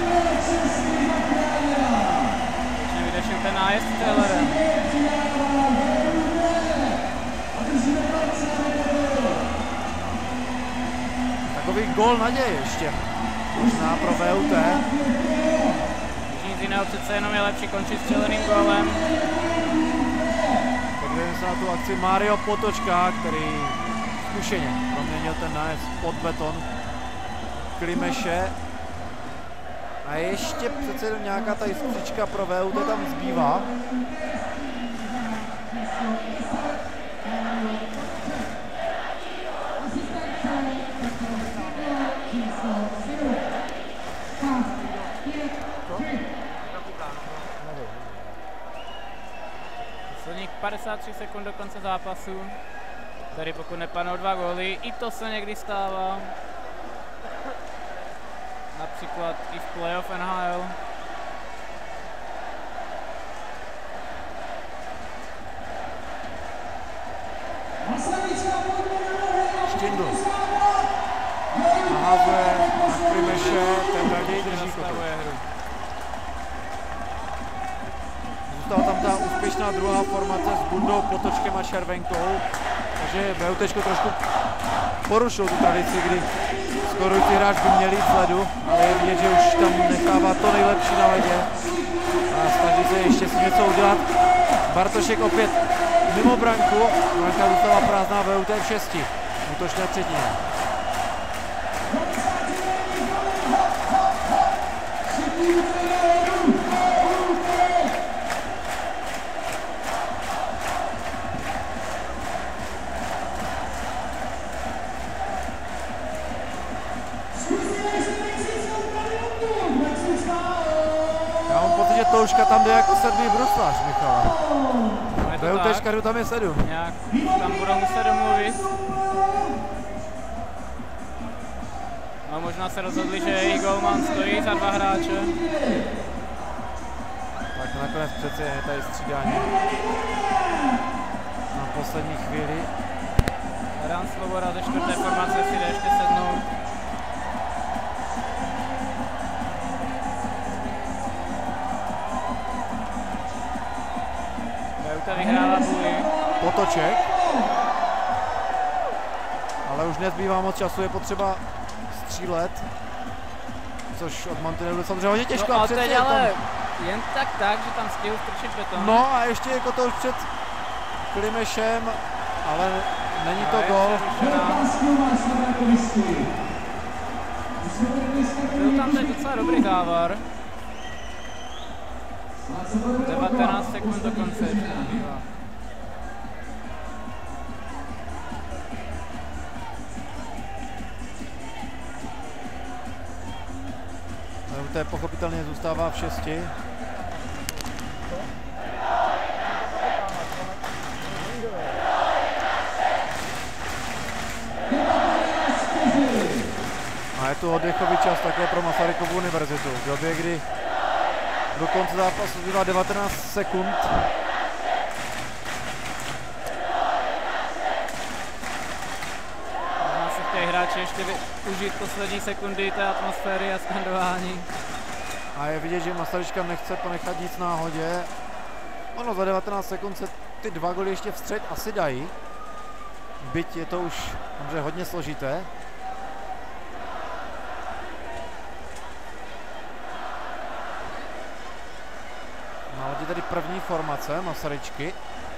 Už nevydešil ten nájezd střelerem. Takový gól naděje ještě. Možná pro V U T. Nic jiného přece jenom je lepší končit střeleným gólem. Podívejme se na tu akci Mario Potočka, který zkušeně proměnil ten nájezd pod beton Klimeše. A ještě přece jenom nějaká ta jiskřička pro V U T tam zbývá. Posledních padesát tři sekund do konce zápasu. Tady pokud nepadnou dva góly, i to se někdy stává. Například i v playoff N H L. Štindl. nahazuje na Klimeše, ten raději drží kotou. Zůstala tam ta úspěšná druhá formace s Bundou, Potočkem a Červenkou, takže VUTčko trošku porušil tu tradici, kdy skorující hráč by měl jít sledu, ale je vidět, že už tam nechává to nejlepší na ledě a snaží se ještě si něco udělat. Bartošek opět mimo branku, branka zůstala prázdná, VUT v šesti, útočné třetině. Já mám pocit, že Touška tam jde jako sedmý bruslář, Michala. VUTčkařů tam je sedm. Nějak tam budou muset domluvit. No možná se rozhodli, že její golman stojí za dva hráče. Tak nakonec přece je tady střídání. Na poslední chvíli. Dan Svoboda ze čtvrté formace si jde ještě sednout. VUT vyhrává bůj. Potoček. Ale už nezbývá moc času, je potřeba střílet. Což od mantinelu samozřejmě hodně těžko. No a a teď ale jen tak tak, že tam stihl strčit beton. No a ještě jako to už před Klimešem, ale není to gol. Byl tam teď docela dobrý závar. devatenáct sekund do konce ještě nebývá. VUT pochopitelně zůstává v šesti. A je tu oddechový čas také pro Masarykovu univerzitu. V době, kdy do konce zápasu zbývá devatenáct sekund. Možná se chtějí hráči ještě užít poslední sekundy té atmosféry a skandování. A je vidět, že Masaryčka nechce ponechat nic náhodě. Ono za devatenáct sekund se ty dva goly ještě vstřed asi dají. Byť je to už dobře hodně složité. Na ledě tady první formace Masaryčky.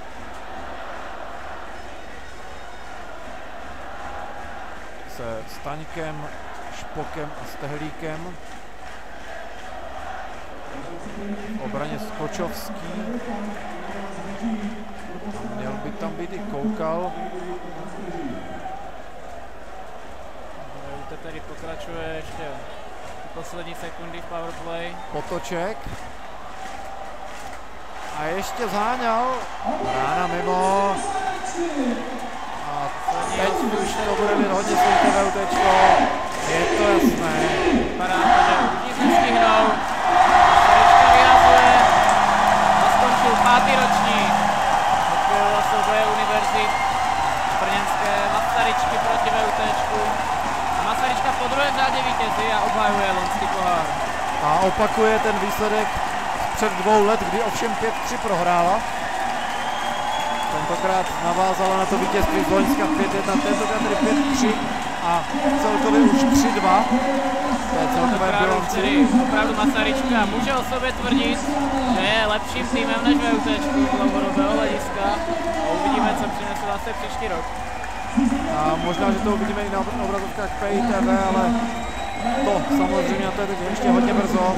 Se Staňkem, Špokem a Stehlíkem. V obraně Skočovský. A měl by tam být i Koukal. VUT tady pokračuje ještě poslední sekundy v powerplay. Potoček. A ještě zháňal. Rána mimo. A teď už to bude mít hodně složité VUTčko. Je to jasné. Vypadá to, že už nic nestihnou. Masaryčka vyrazuje. A skončil pátý ročník. Odpojilo souboje univerzit brněnské Masaryčky proti VUTčku. A Masaryčka po druhé řádě vítězí a obhajuje loňský pohár. A opakuje ten výsledek před dvou let, kdy ovšem pět tři prohrála. Tentokrát navázala na to vítězství z Loňska pět jedna, tentokrát tedy pět tři a celkově už tři dva. To je celkové bilanci. Opravdu Masaryčka může o sobě tvrdit, že je lepším týmem než VUTčku z dlouhodobého hlediska a uvidíme, co přinese zase příští rok. A možná, že to uvidíme i na obrazovkách P I T V, ale to samozřejmě, a to je teď ještě hodně brzo.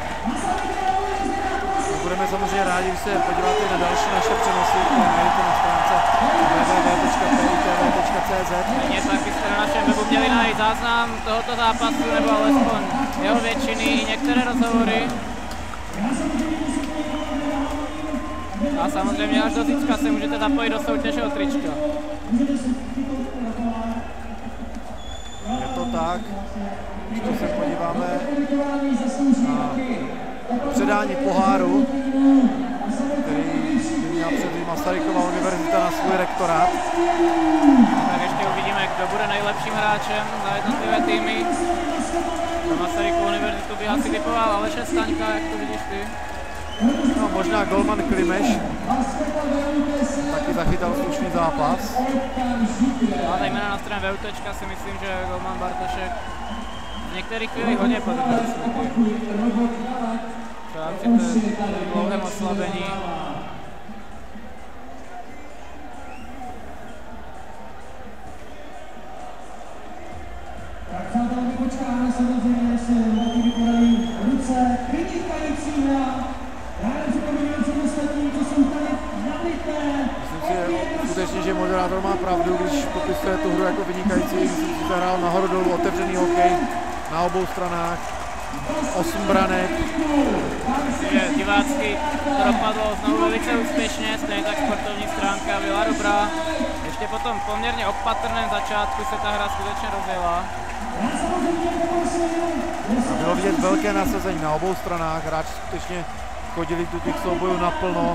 Budeme samozřejmě rádi, když se podíváte na další naše přenosy, které najdete na stránce w w w tečka p i t v tečka c z. Stejně tak byste na našem webu měli najít záznam tohoto zápasu, nebo alespoň jeho většiny i některé rozhovory. A samozřejmě až do zítřka se můžete zapojit do soutěže o trička. Je to tak. Ještě se podíváme na předání poháru, který by měla předvít Masarykova univerzita na svůj rektorát. Tak ještě uvidíme, kdo bude nejlepším hráčem za jednotlivé týmy. přes Staňka, jak to vidíš ty? No, možná golman Klimeš taky zachytal slušný zápas. No a zejména na straně VUTčka si myslím, že golman Bartošek v některých chvílích hodně podržel smyky. Třeba při té dlouhém oslabení. Tak přátelé, my počkáme samozřejmě, jestli taky vypadají ruce vynikající a já jen připomínám všem ostatním, co jsou tady nalité. Myslím si skutečně, že moderátor má pravdu, když popisuje tu hru jako vynikající. Myslím si, že zahrál nahoru dolů otevřený hokej na obou stranách. osm branek. Myslím, že divácky to dopadlo znovu velice úspěšně, stejně tak sportovní stránka byla dobrá. Ještě po tom poměrně opatrném začátku se ta hra skutečně rozjela. A bylo vidět velké nasazení na obou stranách, hráči skutečně chodili do těch soubojů naplno.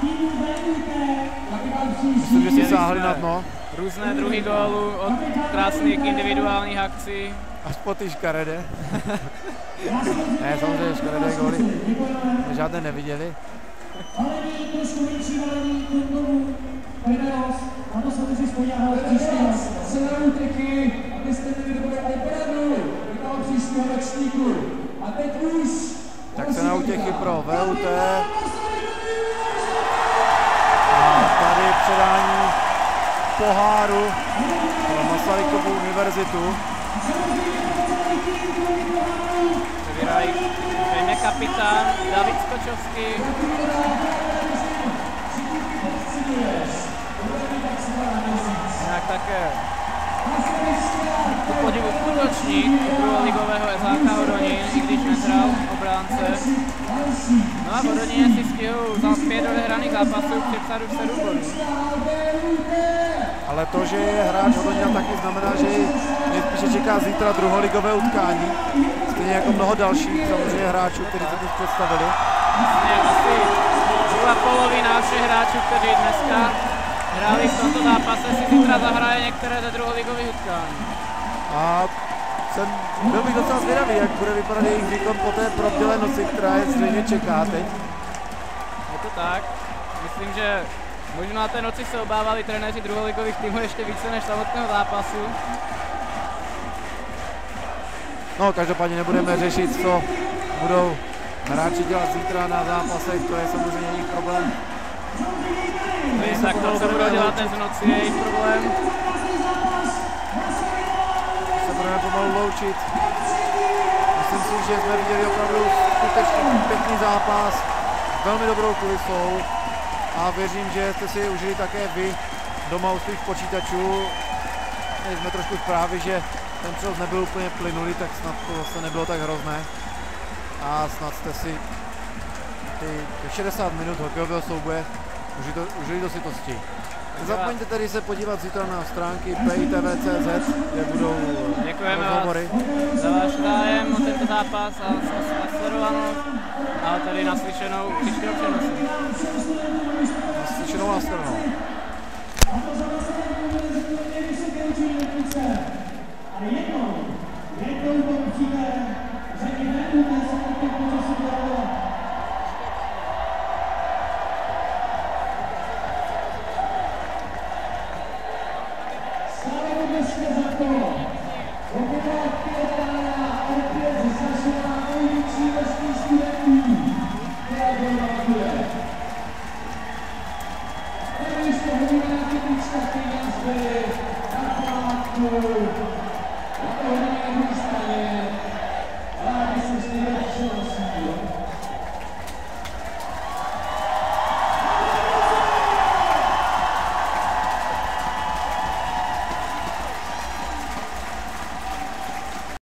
Myslím, že si sáhli na dno. Různé druhy gólů, od krásných individuálních akcí. Až po ty škaredé. Ne, samozřejmě škaredé góly žádné neviděli. Ale ní trošku menší valení Kundovu, Pereos, na to se musí spodělat příště. Se na útěky, abyste nevěděli opravdu, vypadal příštího ročníku. A teď už. Tak se na útěky pro V U T. A tady předání poháru pro Masarykovu univerzitu. Přebírají zřejmě kapitán David Skočovský. Jinak také ku podivu útočník druholigového Ezáka Hodonín, i když nehrál obránce. No a v Hodoníně si stihl za pět odehraných zápasů připsat už sedm bodů. Ale to, že je hráč Hodonína, taky znamená, že mě spíše čeká zítra druholigové utkání. Stejně jako mnoho dalších samozřejmě hráčů, kteří se dnes představili. Vlastně asi zhruba polovina všech hráčů, kteří dneska hráli v tomto zápase, si zítra zahraje některé ze druholigových utkání. A jsem, byl bych docela zvědavý, jak bude vypadat jejich výkon po té probdělé noci, která je zřejmě čeká teď. Je to tak. Myslím, že možná té noci se obávali trenéři druholigových týmů ještě více než samotného zápasu. No, každopádně nebudeme řešit, co budou hráči dělat zítra na zápasech, to je samozřejmě jejich problém. No, tak to, co budou dělat dnes v noci, je jejich problém. Se budeme pomalu loučit. Myslím si, že jsme viděli opravdu skutečně pěkný zápas, velmi dobrou kulisou a věřím, že jste si užili také vy doma u svých počítačů. Měli jsme trošku zprávy, že ten převoz nebyl úplně plynulý, tak snad to zase nebylo tak hrozné. A snad jste si ty šedesát minut hokejového souboje užili do, užili do sytosti. Nezapomeňte tedy se podívat zítra na stránky P I T V tečka C Z, kde budou Děkujeme rozhovory. vás za váš zájem o tento zápas a za sledovanost a tady naslyšenou příštího přenosu. Naslyšenou a stranou. Ale jednou, jednou to přijde, že i nebude se na tom počasí dělat. Stále dneska za to, hokejová pětána opět zašla největší množství studentů, která domáhuje. A když to hodina kytička, ty nás byly na pátku.